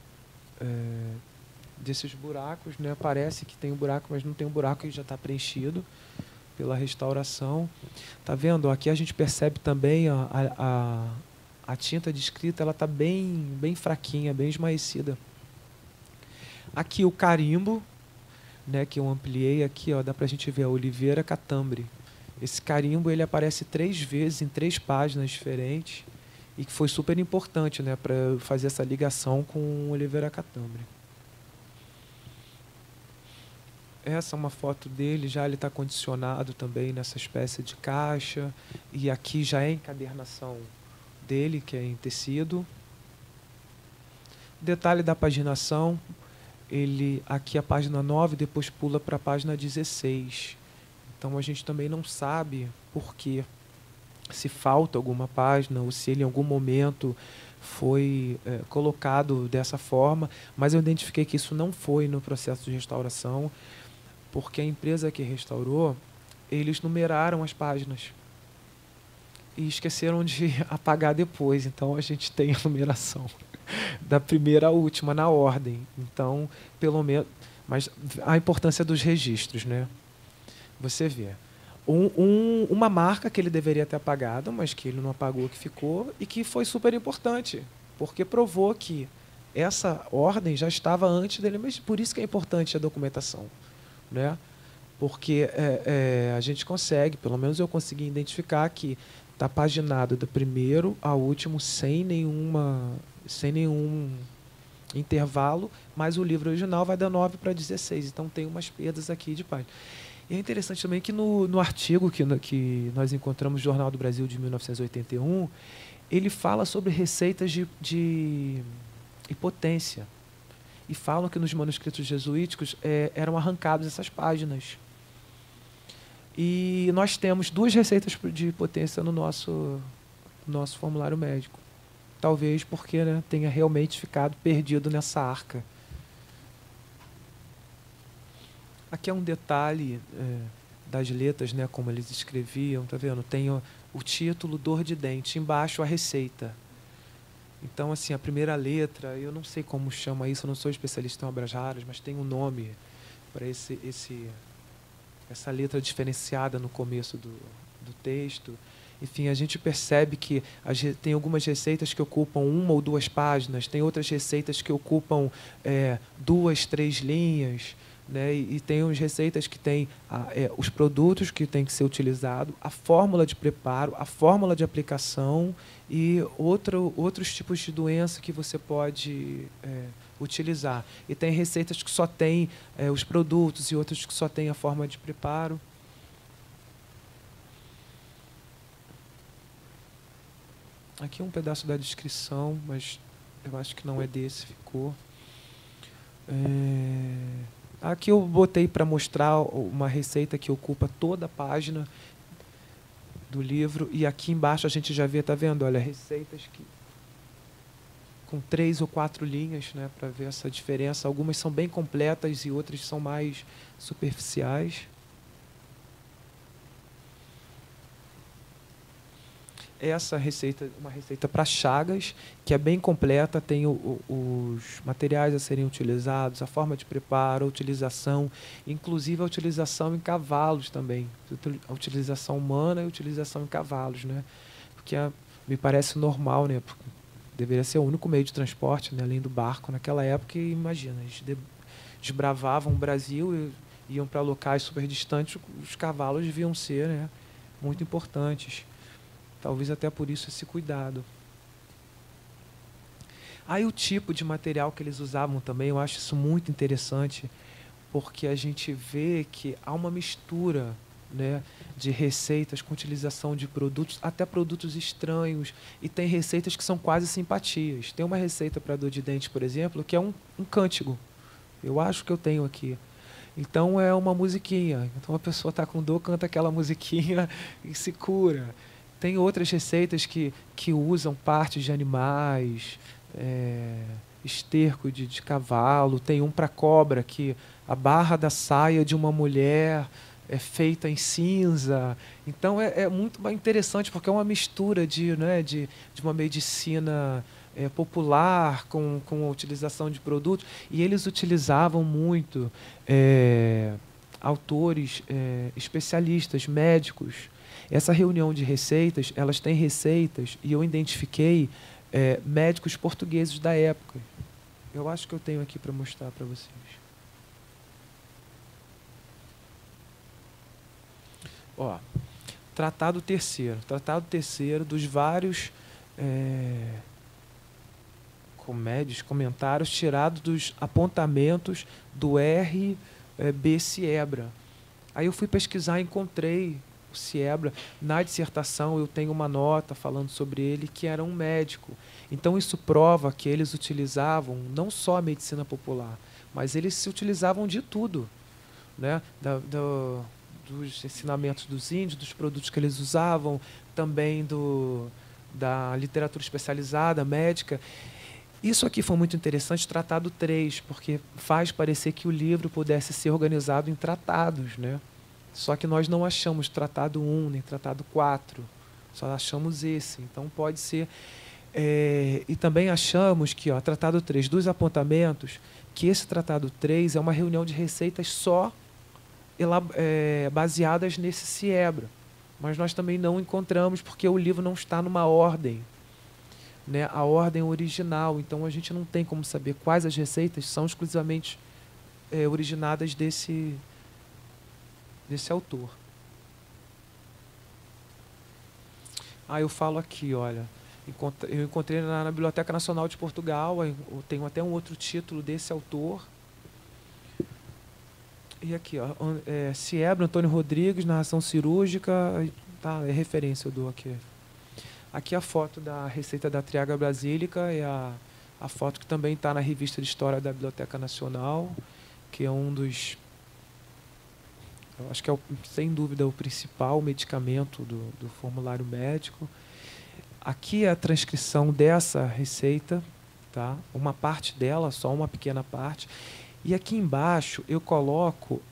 desses buracos, né? Parece que tem um buraco, mas não tem um buraco, que já está preenchido pela restauração. Tá vendo? Aqui a gente percebe também a tinta de escrita, ela está bem fraquinha, bem esmaecida. Aqui o carimbo, né, que eu ampliei aqui, ó, dá para a gente ver, a Oliveira Catambre. Esse carimbo ele aparece 3 vezes em 3 páginas diferentes e que foi super importante, né, para fazer essa ligação com Oliveira Catambre. Essa é uma foto dele, já ele está condicionado também nessa espécie de caixa, e aqui já é encadernação dele, que é em tecido. Detalhe da paginação, aqui a página 9, depois pula para a página 16. Então a gente também não sabe por quê, se falta alguma página ou se ele em algum momento foi colocado dessa forma, mas eu identifiquei que isso não foi no processo de restauração, porque a empresa que restaurou, eles numeraram as páginas e esqueceram de apagar depois, então a gente tem a numeração da primeira à última na ordem. Então, pelo menos, mas a importância dos registros, né? Você vê uma marca que ele deveria ter apagado, mas que ele não apagou, que ficou, e que foi super importante, porque provou que essa ordem já estava antes dele, mas por isso que é importante a documentação, né? Porque a gente consegue, pelo menos eu consegui identificar que está paginado do primeiro ao último sem nenhum intervalo, mas o livro original vai da 9 para 16, então tem umas perdas aqui de página. E é interessante também que no artigo que nós encontramos no Jornal do Brasil de 1981, ele fala sobre receitas de potência. E falam que nos manuscritos jesuíticos eram arrancadas essas páginas. E nós temos 2 receitas de potência no nosso formulário médico. Talvez porque, né, tenha realmente ficado perdido nessa arca. Aqui é um detalhe das letras, né, como eles escreviam, tá vendo? Tem o título, dor de dente, embaixo a receita. Então, assim, a primeira letra, eu não sei como chama isso, eu não sou especialista em obras raras, mas tem um nome para essa letra diferenciada no começo do texto. Enfim, a gente percebe que tem algumas receitas que ocupam 1 ou 2 páginas, tem outras receitas que ocupam 2, 3 linhas, né? E tem umas receitas que têm os produtos que têm que ser utilizados, a fórmula de preparo, a fórmula de aplicação e outros tipos de doença que você pode utilizar. E tem receitas que só têm os produtos e outras que só têm a forma de preparo. Aqui um pedaço da descrição, mas eu acho que não é desse, ficou. Aqui eu botei para mostrar uma receita que ocupa toda a página do livro, e aqui embaixo a gente já vê, tá vendo? Olha, receitas com 3 ou 4 linhas, né, para ver essa diferença. Algumas são bem completas e outras são mais superficiais. Essa receita, uma receita para chagas, que é bem completa, tem os materiais a serem utilizados, a forma de preparo, a utilização, inclusive a utilização em cavalos também, a utilização humana e a utilização em cavalos, né? Porque me parece normal, né? Porque deveria ser o único meio de transporte, né, além do barco naquela época, e imagina, eles desbravavam o Brasil e iam para locais super distantes, os cavalos deviam ser, né, muito importantes. Talvez até por isso esse cuidado. Aí o tipo de material que eles usavam também, eu acho isso muito interessante, porque a gente vê que há uma mistura, né, de receitas com utilização de produtos, até produtos estranhos, e tem receitas que são quase simpatias. Tem uma receita para dor de dente, por exemplo, que é um cântigo. Eu acho que eu tenho aqui. Então é uma musiquinha. Então a pessoa está com dor, canta aquela musiquinha e se cura. Tem outras receitas que usam partes de animais, esterco de cavalo. Tem um para cobra, que a barra da saia de uma mulher é feita em cinza. Então é muito interessante, porque é uma mistura de uma medicina popular com a utilização de produtos. E eles utilizavam muito autores especialistas, médicos. Essa reunião de receitas, elas têm receitas, e eu identifiquei médicos portugueses da época. Eu acho que eu tenho aqui para mostrar para vocês. Ó, Tratado terceiro dos vários comentários tirados dos apontamentos do R. B. Siebra. Aí eu fui pesquisar e encontrei o Siebra. Na dissertação eu tenho uma nota falando sobre ele, que era um médico. Então isso prova que eles utilizavam não só a medicina popular, mas eles se utilizavam de tudo, né? Dos ensinamentos dos índios, dos produtos que eles usavam, também da literatura especializada, médica. Isso aqui foi muito interessante, tratado 3, porque faz parecer que o livro pudesse ser organizado em tratados, né? Só que nós não achamos tratado 1, nem tratado 4, só achamos esse. Então pode ser... e também achamos que, tratado 3 dos apontamentos, que esse tratado 3 é uma reunião de receitas só baseadas nesse Siebra. Mas nós também não encontramos, porque o livro não está numa ordem, né, a ordem original. Então a gente não tem como saber quais as receitas são exclusivamente originadas desse autor. Eu falo aqui, olha, eu encontrei na Biblioteca Nacional de Portugal, eu tenho até um outro título desse autor. E aqui, Siebra, Antônio Rodrigues, narração cirúrgica, tá, é referência, eu dou aqui. Aqui a foto da receita da Triaga Brasílica, é a foto que também está na revista de História da Biblioteca Nacional, que é um dos... Eu acho que é, sem dúvida, o principal medicamento do formulário médico. Aqui é a transcrição dessa receita, tá? Uma parte dela, só uma pequena parte. E aqui embaixo eu coloco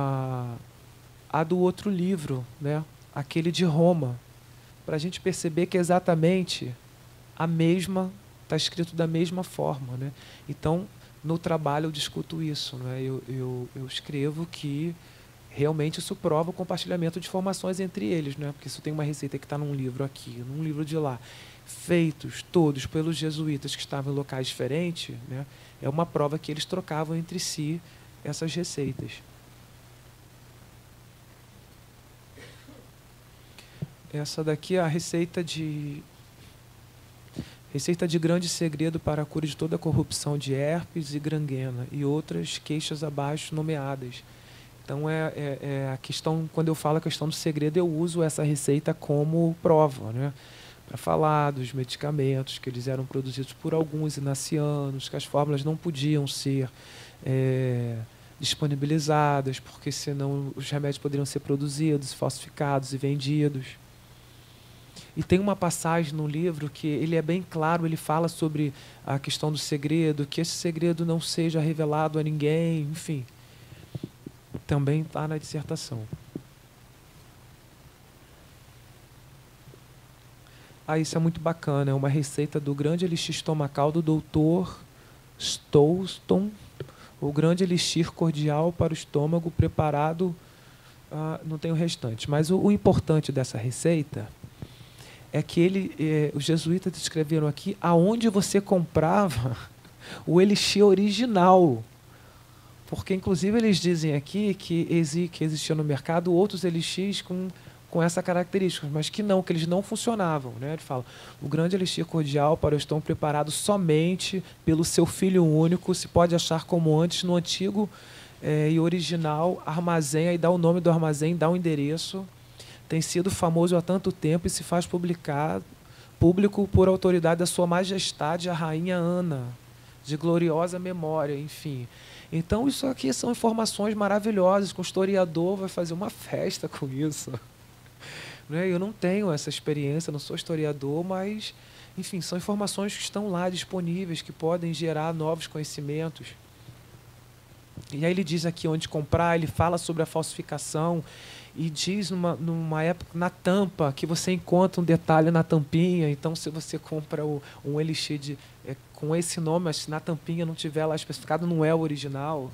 a do outro livro, né? Aquele de Roma, para a gente perceber que é exatamente a mesma, está escrito da mesma forma, né? Então, no trabalho eu discuto isso, né? Eu escrevo que realmente isso prova o compartilhamento de informações entre eles, né? Porque se tem uma receita que está num livro aqui, num livro de lá, feitos todos pelos jesuítas que estavam em locais diferentes, né? É uma prova que eles trocavam entre si essas receitas. Essa daqui é a receita de grande segredo para a cura de toda a corrupção de herpes e granguena e outras queixas abaixo nomeadas. Então, a questão, quando eu falo a questão do segredo, eu uso essa receita como prova, né? Para falar dos medicamentos, que eles eram produzidos por alguns inacianos, que as fórmulas não podiam ser disponibilizadas, porque senão os remédios poderiam ser produzidos, falsificados e vendidos. E tem uma passagem no livro que ele é bem claro, ele fala sobre a questão do segredo, que esse segredo não seja revelado a ninguém, enfim. Também está na dissertação. Isso é muito bacana, é uma receita do grande elixir estomacal do Dr. Stoughton, o grande elixir cordial para o estômago preparado, não tem o restante, mas o importante dessa receita é que os jesuítas descreveram aqui aonde você comprava o elixir original, porque inclusive eles dizem aqui que existia no mercado outros elixirs com essa característica, mas que eles não funcionavam, né? Ele fala, o grande elixir cordial para o estômago preparado somente pelo seu filho único, se pode achar como antes no antigo e original armazém, aí dá o nome do armazém, dá o endereço, tem sido famoso há tanto tempo e se faz público por autoridade da sua majestade, a rainha Ana, de gloriosa memória, enfim. Então isso aqui são informações maravilhosas, que o historiador vai fazer uma festa com isso. Eu não tenho essa experiência, não sou historiador, mas, enfim, são informações que estão lá disponíveis, que podem gerar novos conhecimentos. E aí ele diz aqui onde comprar, ele fala sobre a falsificação e diz numa época, na tampa, que você encontra um detalhe na tampinha. Então, se você compra um elixir com esse nome, mas se na tampinha não tiver lá especificado, não é o original.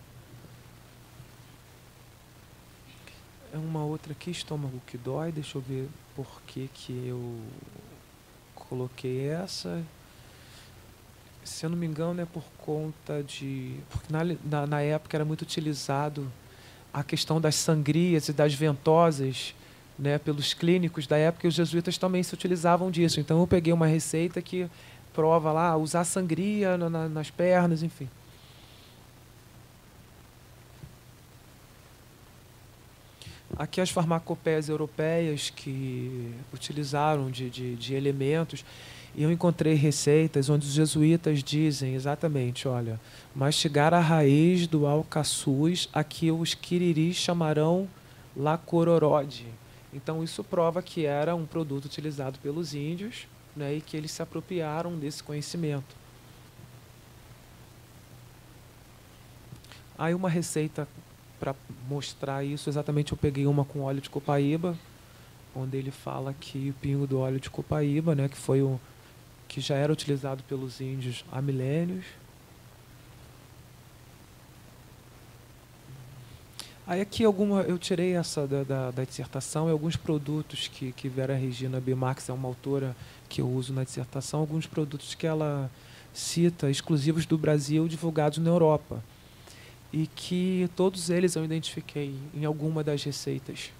É uma outra aqui, estômago que dói. Deixa eu ver por que eu coloquei essa. Se eu não me engano, é por conta de... Porque na época era muito utilizado a questão das sangrias e das ventosas, né, pelos clínicos da época, e os jesuítas também se utilizavam disso. Então eu peguei uma receita que prova lá, usar sangria nas pernas, enfim. aqui as farmacopeias europeias que utilizaram de elementos, e eu encontrei receitas onde os jesuítas dizem exatamente, olha, mastigar a raiz do alcaçuz, aqui os quiriris chamarão lacororode. Então isso prova que era um produto utilizado pelos índios, né, e que eles se apropriaram desse conhecimento. Aí uma receita para mostrar isso, exatamente eu peguei uma com óleo de copaíba, onde ele fala que o pingo do óleo de copaíba, né, que foi o que já era utilizado pelos índios há milênios. Aí aqui eu tirei essa da dissertação e alguns produtos que Vera Regina Bimarx é uma autora que eu uso na dissertação, alguns produtos que ela cita, exclusivos do Brasil, divulgados na Europa. E que todos eles eu identifiquei em alguma das receitas.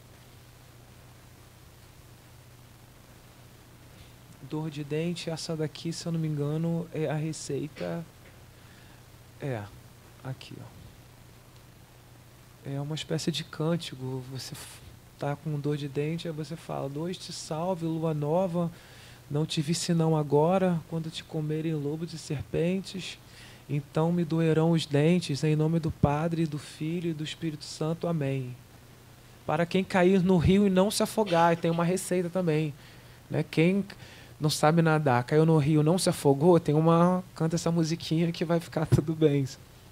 Dor de dente, essa daqui, se eu não me engano, é a receita... aqui, ó. É uma espécie de cântico. Você tá com dor de dente, aí você fala: Deus te salve, lua nova, não te vi senão agora, quando te comerem lobos e serpentes, então me doerão os dentes, em nome do Padre, do Filho e do Espírito Santo. Amém. Para quem cair no rio e não se afogar, e tem uma receita também, né? Quem não sabe nadar, caiu no rio, não se afogou, canta essa musiquinha que vai ficar tudo bem.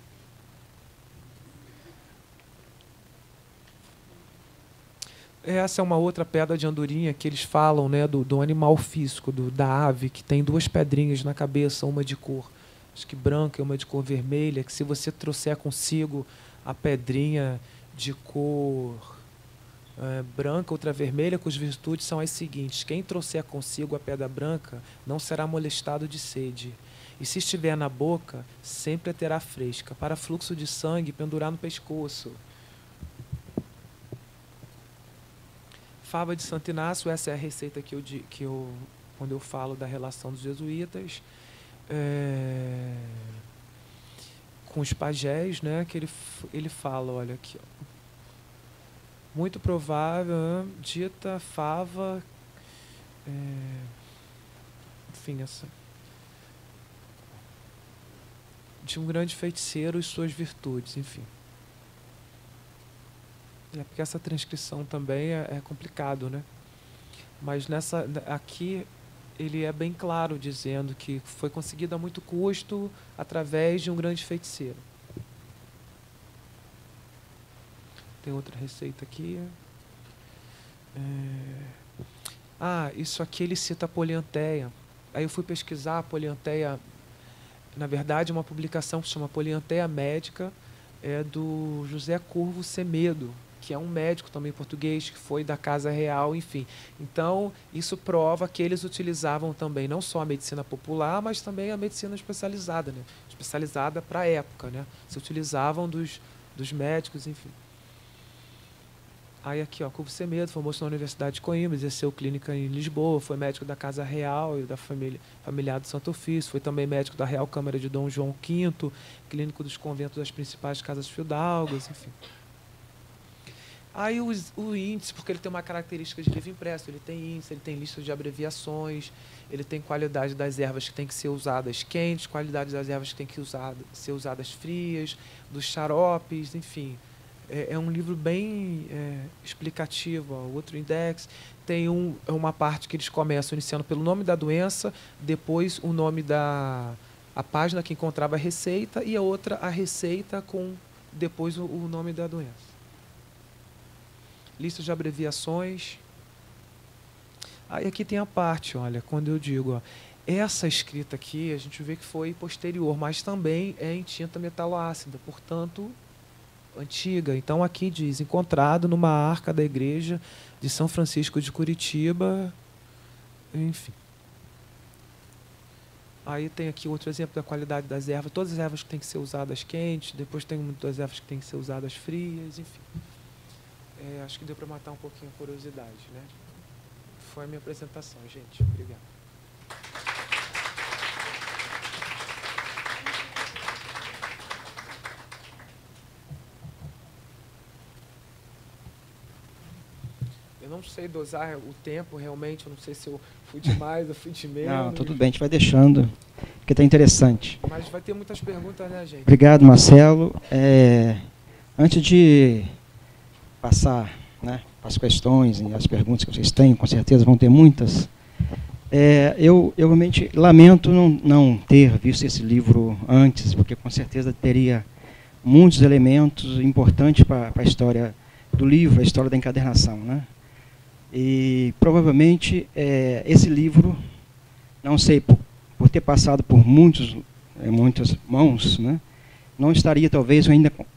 Essa é uma outra pedra de andorinha que eles falam, né, do animal físico, da ave, que tem duas pedrinhas na cabeça, uma de cor, acho que branca e uma de cor vermelha, que se você trouxer consigo a pedrinha de cor branca, outra vermelha, cujas virtudes são as seguintes: quem trouxer consigo a pedra branca não será molestado de sede, e se estiver na boca, sempre a terá fresca, para fluxo de sangue pendurar no pescoço. Fava de Santo Inácio, essa é a receita quando eu falo da relação dos jesuítas com os pajés, né, que ele fala, olha aqui, ó, muito provável, dita fava, enfim, de um grande feiticeiro e suas virtudes, enfim. Porque essa transcrição também é complicado, né? Mas aqui ele é bem claro, dizendo que foi conseguido a muito custo através de um grande feiticeiro. Tem outra receita aqui. Isso aqui ele cita a polianteia. Aí eu fui pesquisar a polianteia. Na verdade, uma publicação que se chama Polianteia Médica, é do José Curvo Semedo, que é um médico também português, que foi da Casa Real, enfim. Então, isso prova que eles utilizavam também não só a medicina popular, mas também a medicina especializada, né? Especializada para a época, né? Se utilizavam dos médicos, enfim. Aí aqui, ó, Curvo Semedo, famoso na Universidade de Coimbra, exerceu clínica em Lisboa, foi médico da Casa Real e da familiar do Santo Ofício, foi também médico da Real Câmara de Dom João V, clínico dos conventos das principais casas fidalgas, enfim. Aí o índice, porque ele tem uma característica de livro impresso, ele tem índice, ele tem lista de abreviações, ele tem qualidade das ervas que tem que ser usadas quentes, qualidade das ervas que tem que ser usadas frias, dos xaropes, enfim. É um livro bem explicativo. Ó. O outro index tem uma parte que eles começam iniciando pelo nome da doença, depois o nome a página que encontrava a receita, e a outra a receita com depois o nome da doença. Lista de abreviações. Aí aqui tem a parte, olha, quando eu digo, ó, essa escrita aqui, a gente vê que foi posterior, mas também é em tinta metaloácida, portanto, antiga. Então aqui diz, encontrado numa arca da igreja de São Francisco de Curitiba, enfim. Aí tem aqui outro exemplo da qualidade das ervas, todas as ervas que têm que ser usadas quentes, depois tem muitas ervas que têm que ser usadas frias, enfim. Acho que deu para matar um pouquinho a curiosidade, né? Foi a minha apresentação, gente. Obrigado. Eu não sei dosar o tempo, realmente. Eu não sei se eu fui demais ou fui de menos. Não, tudo bem, a gente vai deixando, porque está interessante. Mas vai ter muitas perguntas, né, gente? Obrigado, Marcelo. Antes de passar, né, as questões e as perguntas que vocês têm, com certeza vão ter muitas, eu realmente lamento não ter visto esse livro antes, porque com certeza teria muitos elementos importantes para a história do livro, a história da encadernação, né? E provavelmente esse livro, não sei, por ter passado por muitas mãos, né, não estaria talvez ainda com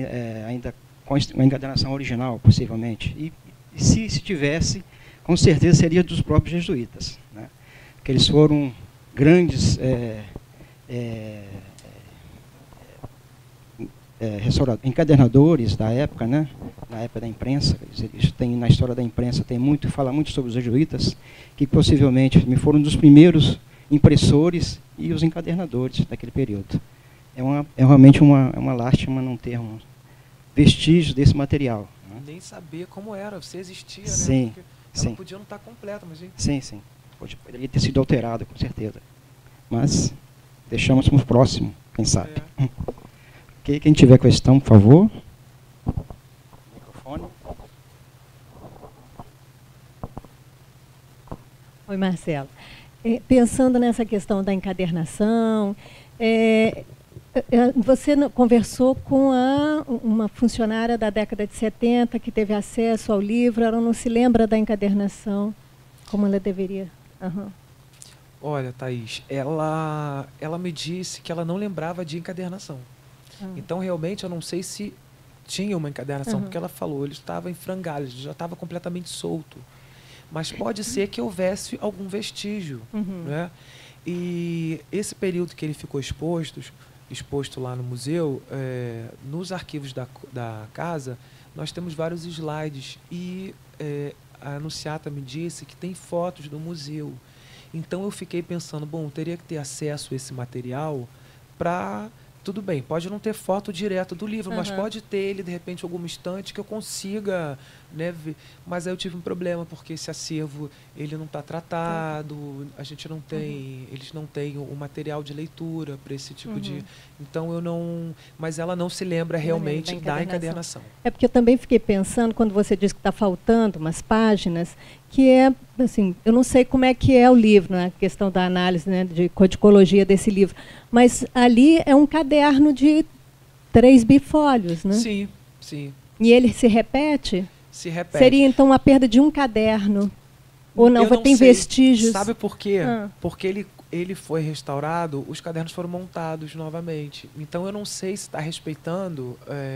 a encadernação original, possivelmente. E se tivesse, com certeza seria dos próprios jesuítas, né, que eles foram grandes encadernadores da época, né? Na época da imprensa. Isso tem, na história da imprensa fala muito sobre os jesuítas, que possivelmente foram dos primeiros impressores e os encadernadores daquele período. É realmente uma lástima não termos vestígios desse material, né? Nem saber como era, se existia, sim, né? Porque sim. ela podia não estar completa, mas gente... Sim. Poderia ter sido alterado, com certeza. Mas deixamos para o próximo, quem sabe. Quem tiver questão, por favor. Microfone. Oi, Marcelo. Pensando nessa questão da encadernação, você conversou com uma funcionária da década de 70 que teve acesso ao livro, ela não se lembra da encadernação, como ela deveria. Uhum. Olha, Thaís, ela me disse que ela não lembrava de encadernação. Então, realmente, eu não sei se tinha uma encadernação, porque ela falou, ele estava em frangalhos, já estava completamente solto. Mas pode ser que houvesse algum vestígio, né? E esse período que ele ficou exposto lá no museu, nos arquivos da casa, nós temos vários slides. E a anunciata me disse que tem fotos do museu. Então, eu fiquei pensando, bom, eu teria que ter acesso a esse material para... Tudo bem, pode não ter foto direto do livro, mas pode ter ele, de repente, alguma estante que eu consiga, né, ver. Mas aí eu tive um problema, porque esse acervo ele não está tratado, a gente não tem, eles não têm o material de leitura para esse tipo de... Então, eu não... Mas ela não se lembra realmente da encadernação. É porque eu também fiquei pensando, quando você disse que está faltando umas páginas, que assim, eu não sei como é que é o livro, né, a questão da análise, né, de codicologia desse livro, mas ali é um caderno de 3 bifólios, né? Sim, sim. E ele se repete? Se repete. Seria, então, uma perda de um caderno? Ou não, tem vestígios? Sabe por quê? Porque ele foi restaurado, os cadernos foram montados novamente. Então, eu não sei se está respeitando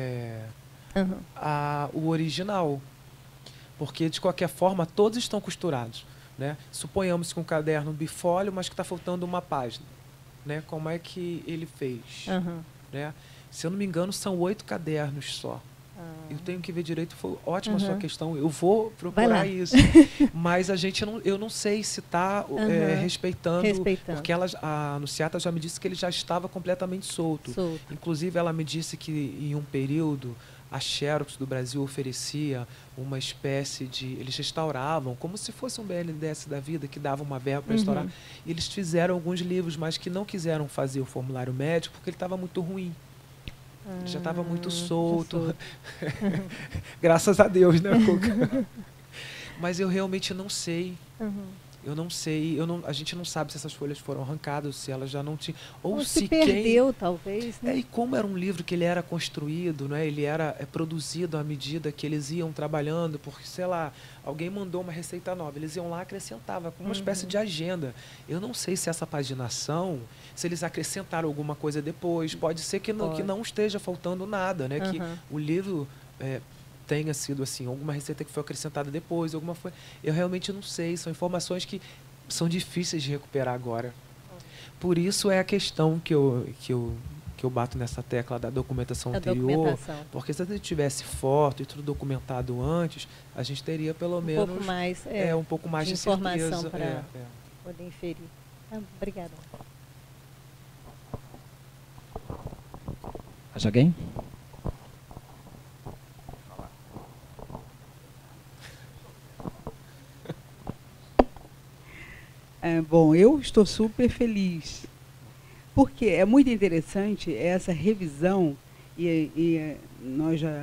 o original. Porque, de qualquer forma, todos estão costurados, né? Suponhamos que um caderno bifólio, mas que está faltando uma página, né? Como é que ele fez? Né? Se eu não me engano, são 8 cadernos só. Eu tenho que ver direito, foi ótima a sua questão. Eu vou procurar isso. Mas eu não sei se está respeitando. Porque a anunciata já me disse que ele já estava completamente solto. Inclusive, ela me disse que, em um período, a Xerox do Brasil oferecia uma espécie de... Eles restauravam, como se fosse um BNDES da vida, que dava uma verba para restaurar. E eles fizeram alguns livros, mas que não quiseram fazer o formulário médico, porque ele estava muito ruim. Ele já estava muito solto. Graças a Deus, né, Cuca? Mas eu realmente não sei. Eu não sei, a gente não sabe se essas folhas foram arrancadas, se elas já não tinham... Ou se perdeu, talvez. Né? E como era um livro que ele era construído, né, ele era produzido à medida que eles iam trabalhando, porque, sei lá, alguém mandou uma receita nova, eles iam lá e acrescentavam, como uma espécie de agenda. Eu não sei se essa paginação, se eles acrescentaram alguma coisa depois, pode ser que não esteja faltando nada, né, que o livro... tenha sido assim, alguma receita que foi acrescentada depois, alguma foi... Eu realmente não sei, são informações que são difíceis de recuperar agora. Por isso é a questão que eu bato nessa tecla da documentação anterior, porque se a gente tivesse foto e tudo documentado antes, a gente teria pelo menos um pouco mais de informação para poder inferir. Obrigada. Mais alguém? Bom, eu estou super feliz, porque é muito interessante essa revisão, e nós já,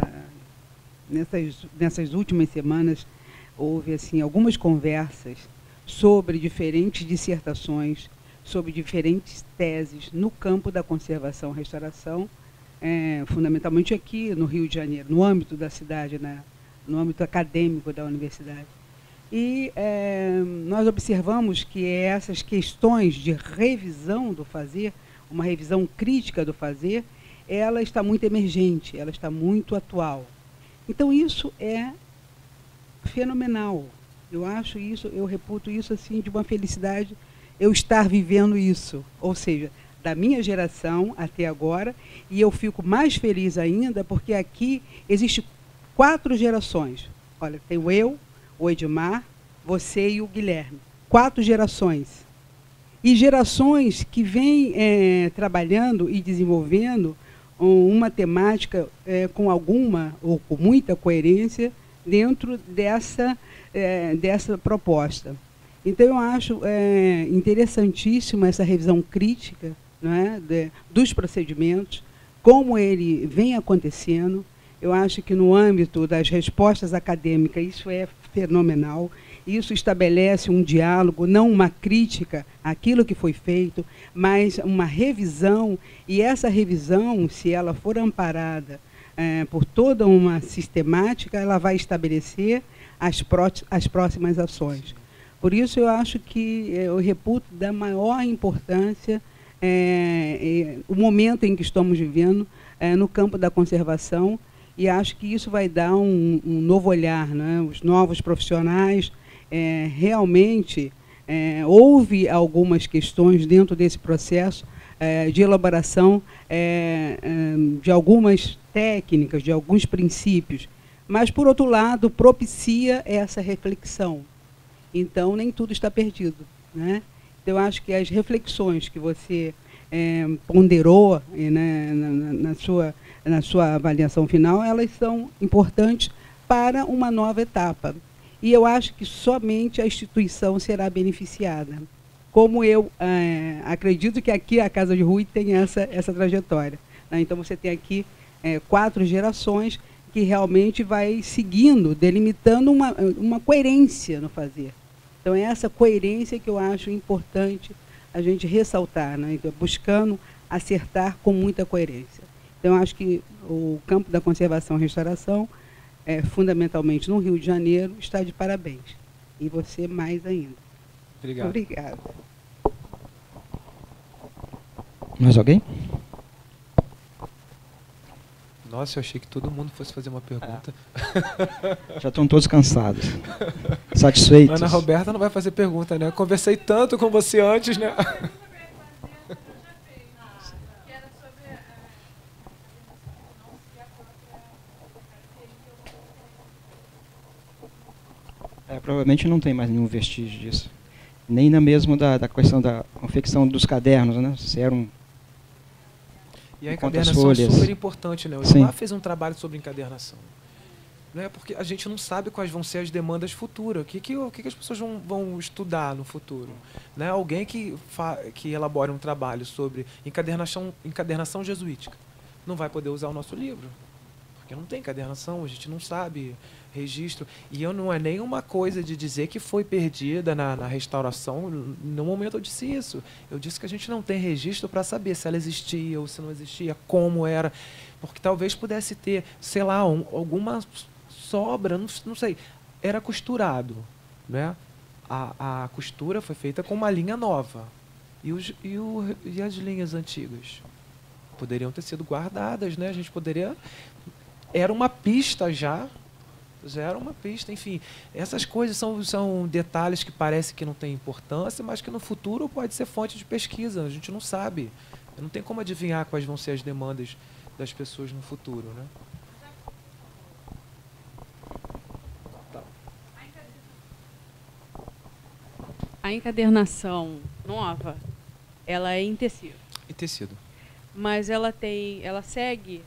nessas últimas semanas, houve assim, algumas conversas sobre diferentes dissertações, sobre diferentes teses no campo da conservação e restauração, fundamentalmente aqui no Rio de Janeiro, no âmbito da cidade, né, no âmbito acadêmico da universidade. E nós observamos que essas questões de revisão do fazer, uma revisão crítica do fazer, ela está muito emergente, ela está muito atual. Então, isso é fenomenal. Eu acho isso, eu reputo isso assim de uma felicidade, eu estar vivendo isso. Ou seja, da minha geração até agora, e eu fico mais feliz ainda porque aqui existe 4 gerações. Olha, tenho eu, o Edmar, você e o Guilherme. 4 gerações. E gerações que vêm trabalhando e desenvolvendo uma temática com alguma ou com muita coerência dentro dessa proposta. Então, eu acho interessantíssima essa revisão crítica, não é, dos procedimentos, como ele vem acontecendo. Eu acho que no âmbito das respostas acadêmicas isso é fenomenal. Isso estabelece um diálogo, não uma crítica àquilo que foi feito, mas uma revisão, e essa revisão, se ela for amparada por toda uma sistemática, ela vai estabelecer as próximas ações. Por isso, eu acho que eu reputo da maior importância o momento em que estamos vivendo no campo da conservação, e acho que isso vai dar um novo olhar, né? Os novos profissionais, realmente, houve algumas questões dentro desse processo de elaboração de algumas técnicas, de alguns princípios, mas, por outro lado, propicia essa reflexão. Então, nem tudo está perdido, né? Então, eu acho que as reflexões que você ponderou né, na sua avaliação final, elas são importantes para uma nova etapa. E eu acho que somente a instituição será beneficiada. Como eu acredito que aqui a Casa de Rui tem essa trajetória, né? Então, você tem aqui 4 gerações que realmente vai seguindo, delimitando uma coerência no fazer. Então, é essa coerência que eu acho importante a gente ressaltar, né? Então, buscando acertar com muita coerência. Então, eu acho que o campo da conservação e restauração, fundamentalmente no Rio de Janeiro, está de parabéns. E você mais ainda. Obrigado. Obrigada. Mais alguém? Nossa, eu achei que todo mundo fosse fazer uma pergunta. Já estão todos cansados. Satisfeitos. Ana Roberta não vai fazer pergunta, né? Eu conversei tanto com você antes, né? Provavelmente não tem mais nenhum vestígio disso. Nem na mesmo da questão da confecção dos cadernos, né? Se era E a encadernação é super importante, né? O Edmar fez um trabalho sobre encadernação. Né? Porque a gente não sabe quais vão ser as demandas futuras. O que as pessoas vão estudar no futuro? Né? Alguém que elabore um trabalho sobre encadernação jesuítica não vai poder usar o nosso livro. Porque não tem encadernação, a gente não sabe registro. E não é nenhuma coisa de dizer que foi perdida na restauração. No momento eu disse isso. Eu disse que a gente não tem registro para saber se ela existia ou se não existia, como era. Porque talvez pudesse ter, sei lá, alguma sobra, não sei. Era costurado, né? A costura foi feita com uma linha nova. E as linhas antigas? Poderiam ter sido guardadas, né? A gente poderia... Era uma pista já era uma pista, enfim. Essas coisas são detalhes que parece que não têm importância, mas que no futuro pode ser fonte de pesquisa. A gente não sabe. Não tem como adivinhar quais vão ser as demandas das pessoas no futuro, né? Tá. A encadernação nova, ela é em tecido. Em tecido. Mas ela segue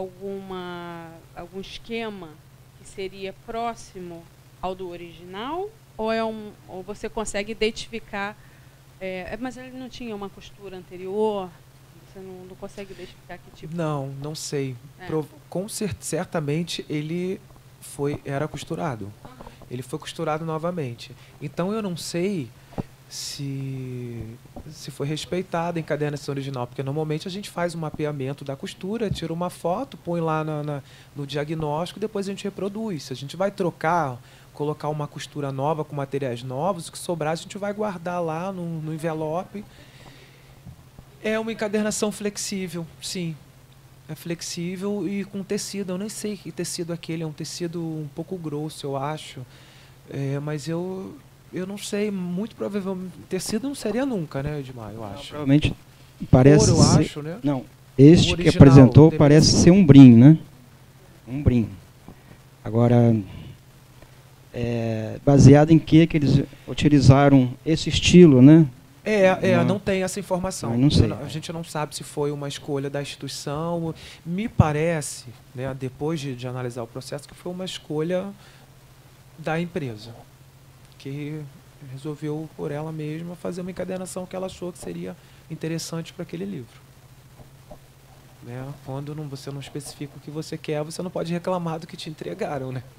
algum esquema que seria próximo ao do original, ou você consegue identificar Mas ele não tinha uma costura anterior? Você não consegue identificar que tipo? Não sei. Certamente ele era costurado. Ele foi costurado novamente. Então eu não sei se foi respeitada a encadernação original, porque normalmente a gente faz um mapeamento da costura, tira uma foto, põe lá no diagnóstico, depois a gente reproduz. Se a gente vai colocar uma costura nova com materiais novos, o que sobrar a gente vai guardar lá no envelope. É uma encadernação flexível, sim. É flexível e com tecido. Eu nem sei que tecido é aquele, é um tecido um pouco grosso, eu acho. Mas eu não sei, muito provavelmente. Tecido não seria nunca, né, Edmar, eu acho. Provavelmente parece Ouro, eu ser, acho, né? Não, este original, que apresentou parece ser um brim, né? Um brim. Agora, baseado em que eles utilizaram esse estilo, né? Não tem essa informação. Não sei. A gente não sabe se foi uma escolha da instituição. Me parece, né, depois de analisar o processo, que foi uma escolha da empresa, que resolveu por ela mesma fazer uma encadernação que ela achou que seria interessante para aquele livro. Né? Quando você não especifica o que você quer, você não pode reclamar do que te entregaram, né?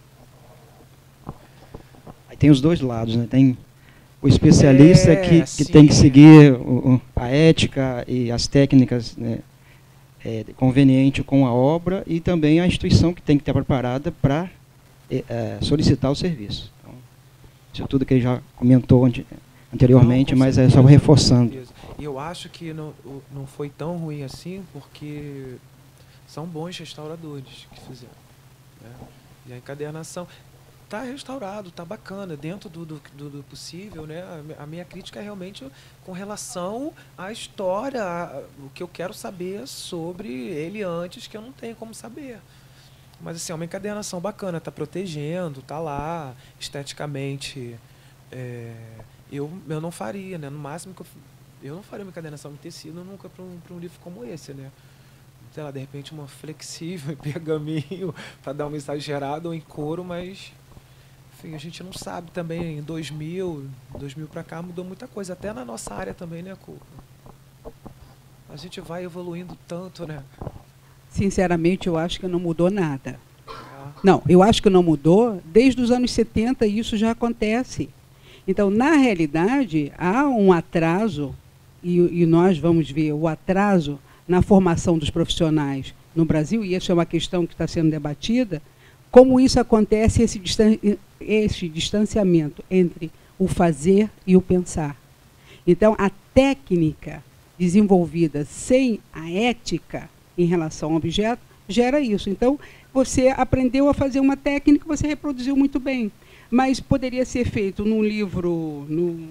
Aí tem os dois lados, né? Tem o especialista que sim, tem que seguir a ética e as técnicas, né, conveniente com a obra, e também a instituição que tem que estar preparada para solicitar o serviço. Então, isso é tudo que ele já comentou anteriormente, mas é só reforçando. E eu acho que não foi tão ruim assim, porque são bons restauradores que fizeram. Né? E a encadernação está restaurado, está bacana, dentro do possível. Né? A minha crítica é realmente com relação à história, o que eu quero saber sobre ele antes, que eu não tenho como saber. Mas assim, é uma encadernação bacana, está protegendo, está lá, esteticamente. Eu não faria, né? No máximo que eu não faria uma encadernação em tecido nunca para um livro como esse, né? Sei lá, de repente uma flexível em pergaminho para dar uma exagerada, ou em couro, mas enfim, a gente não sabe também. Em 2000 para cá mudou muita coisa, até na nossa área também, né, Cuca? A gente vai evoluindo tanto, né? Sinceramente, eu acho que não mudou nada. Não, eu acho que não mudou. Desde os anos 70 isso já acontece. Então, na realidade, há um atraso, e nós vamos ver o atraso na formação dos profissionais no Brasil, e essa é uma questão que está sendo debatida, como isso acontece, esse distanciamento entre o fazer e o pensar. Então, a técnica desenvolvida sem a ética em relação ao objeto gera isso. Então, você aprendeu a fazer uma técnica, você reproduziu muito bem, mas poderia ser feito num livro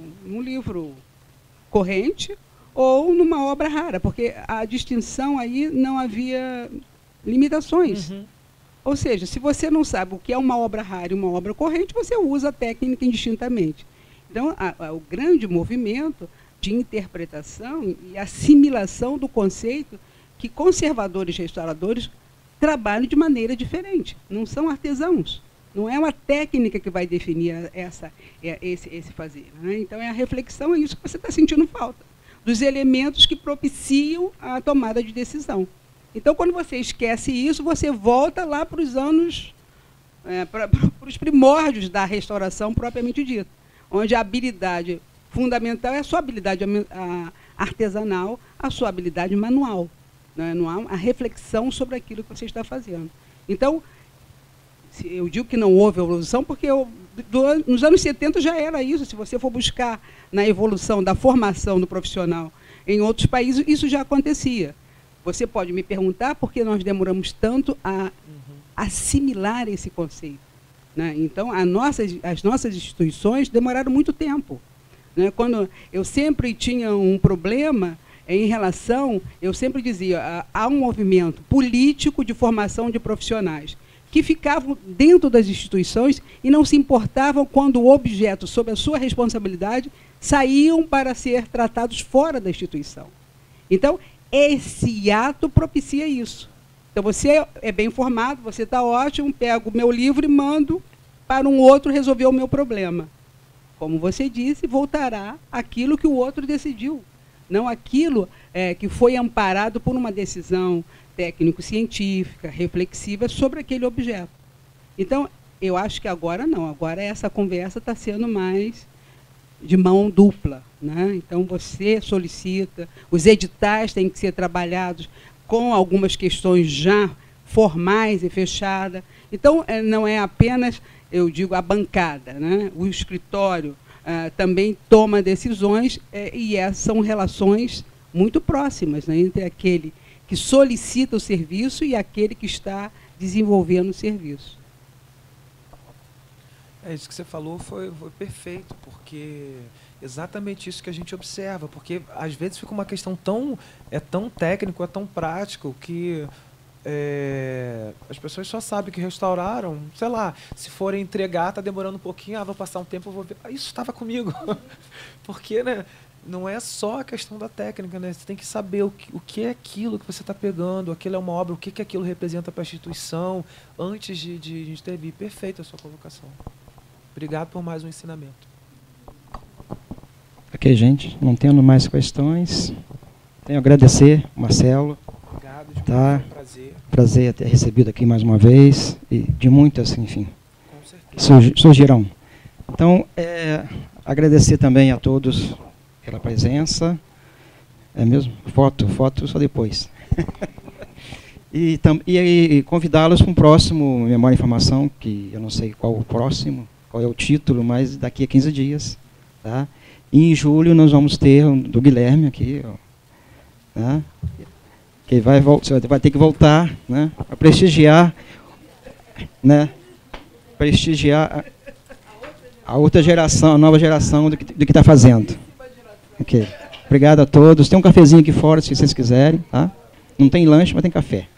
corrente ou numa obra rara, porque a distinção aí não havia limitações. Uhum. Ou seja, se você não sabe o que é uma obra rara e uma obra corrente, você usa a técnica indistintamente. Então, o grande movimento de interpretação e assimilação do conceito que conservadores e restauradores trabalham de maneira diferente. Não são artesãos. Não é uma técnica que vai definir esse fazer. Né? Então, a reflexão é isso que você está sentindo falta, dos elementos que propiciam a tomada de decisão. Então, quando você esquece isso, você volta lá para os anos, para os primórdios da restauração propriamente dita, onde a habilidade fundamental é a sua habilidade artesanal, a sua habilidade manual. Né? Não há a reflexão sobre aquilo que você está fazendo. Então, eu digo que não houve evolução, porque nos anos 70 já era isso. Se você for buscar na evolução da formação do profissional em outros países, isso já acontecia. Você pode me perguntar por que nós demoramos tanto a assimilar esse conceito. Né? Então, as nossas instituições demoraram muito tempo. Né? Quando eu sempre tinha um problema em relação, eu sempre dizia, há um movimento político de formação de profissionais que ficavam dentro das instituições e não se importavam quando o objeto, sob a sua responsabilidade, saíam para ser tratados fora da instituição. Então, esse ato propicia isso. Então, você é bem informado, você está ótimo, pego o meu livro e mando para um outro resolver o meu problema. como você disse, voltará àquilo que o outro decidiu, não aquilo que foi amparado por uma decisão técnico-científica, reflexiva sobre aquele objeto. Então, eu acho que agora não, agora essa conversa está sendo mais de mão dupla, né? Então, você solicita, os editais têm que ser trabalhados com algumas questões já formais e fechadas. Então, não é apenas, eu digo, a bancada, né? O escritório também toma decisões e são relações muito próximas, né, entre aquele que solicita o serviço e aquele que está desenvolvendo o serviço. Isso que você falou foi perfeito, porque exatamente isso que a gente observa, porque às vezes fica uma questão tão técnico, tão prático, que as pessoas só sabem que restauraram, sei lá, se forem entregar, está demorando um pouquinho, vou passar um tempo, vou ver, isso estava comigo. Porque, né, não é só a questão da técnica, né? Você tem que saber o que é aquilo que você está pegando, aquilo é uma obra, o que aquilo representa para a instituição, antes de intervir. Perfeita a sua colocação. Obrigado por mais um ensinamento. Ok, gente, não tendo mais questões, tenho a agradecer, Marcelo. Obrigado, tá? Foi um prazer. Prazer ter recebido aqui mais uma vez, e de muitas, enfim, Com certeza. surgirão. Então, agradecer também a todos pela presença. É mesmo? Foto só depois. E convidá-los para um próximo Memória e Informação, que eu não sei qual o próximo, qual é o título, mas daqui a 15 dias. Tá? E em julho nós vamos ter do Guilherme aqui, ó, tá? Que você vai ter que voltar, né, para prestigiar, né, prestigiar a outra geração, a nova geração do que está fazendo. Ok. Obrigado a todos. Tem um cafezinho aqui fora, se vocês quiserem. Tá? Não tem lanche, mas tem café.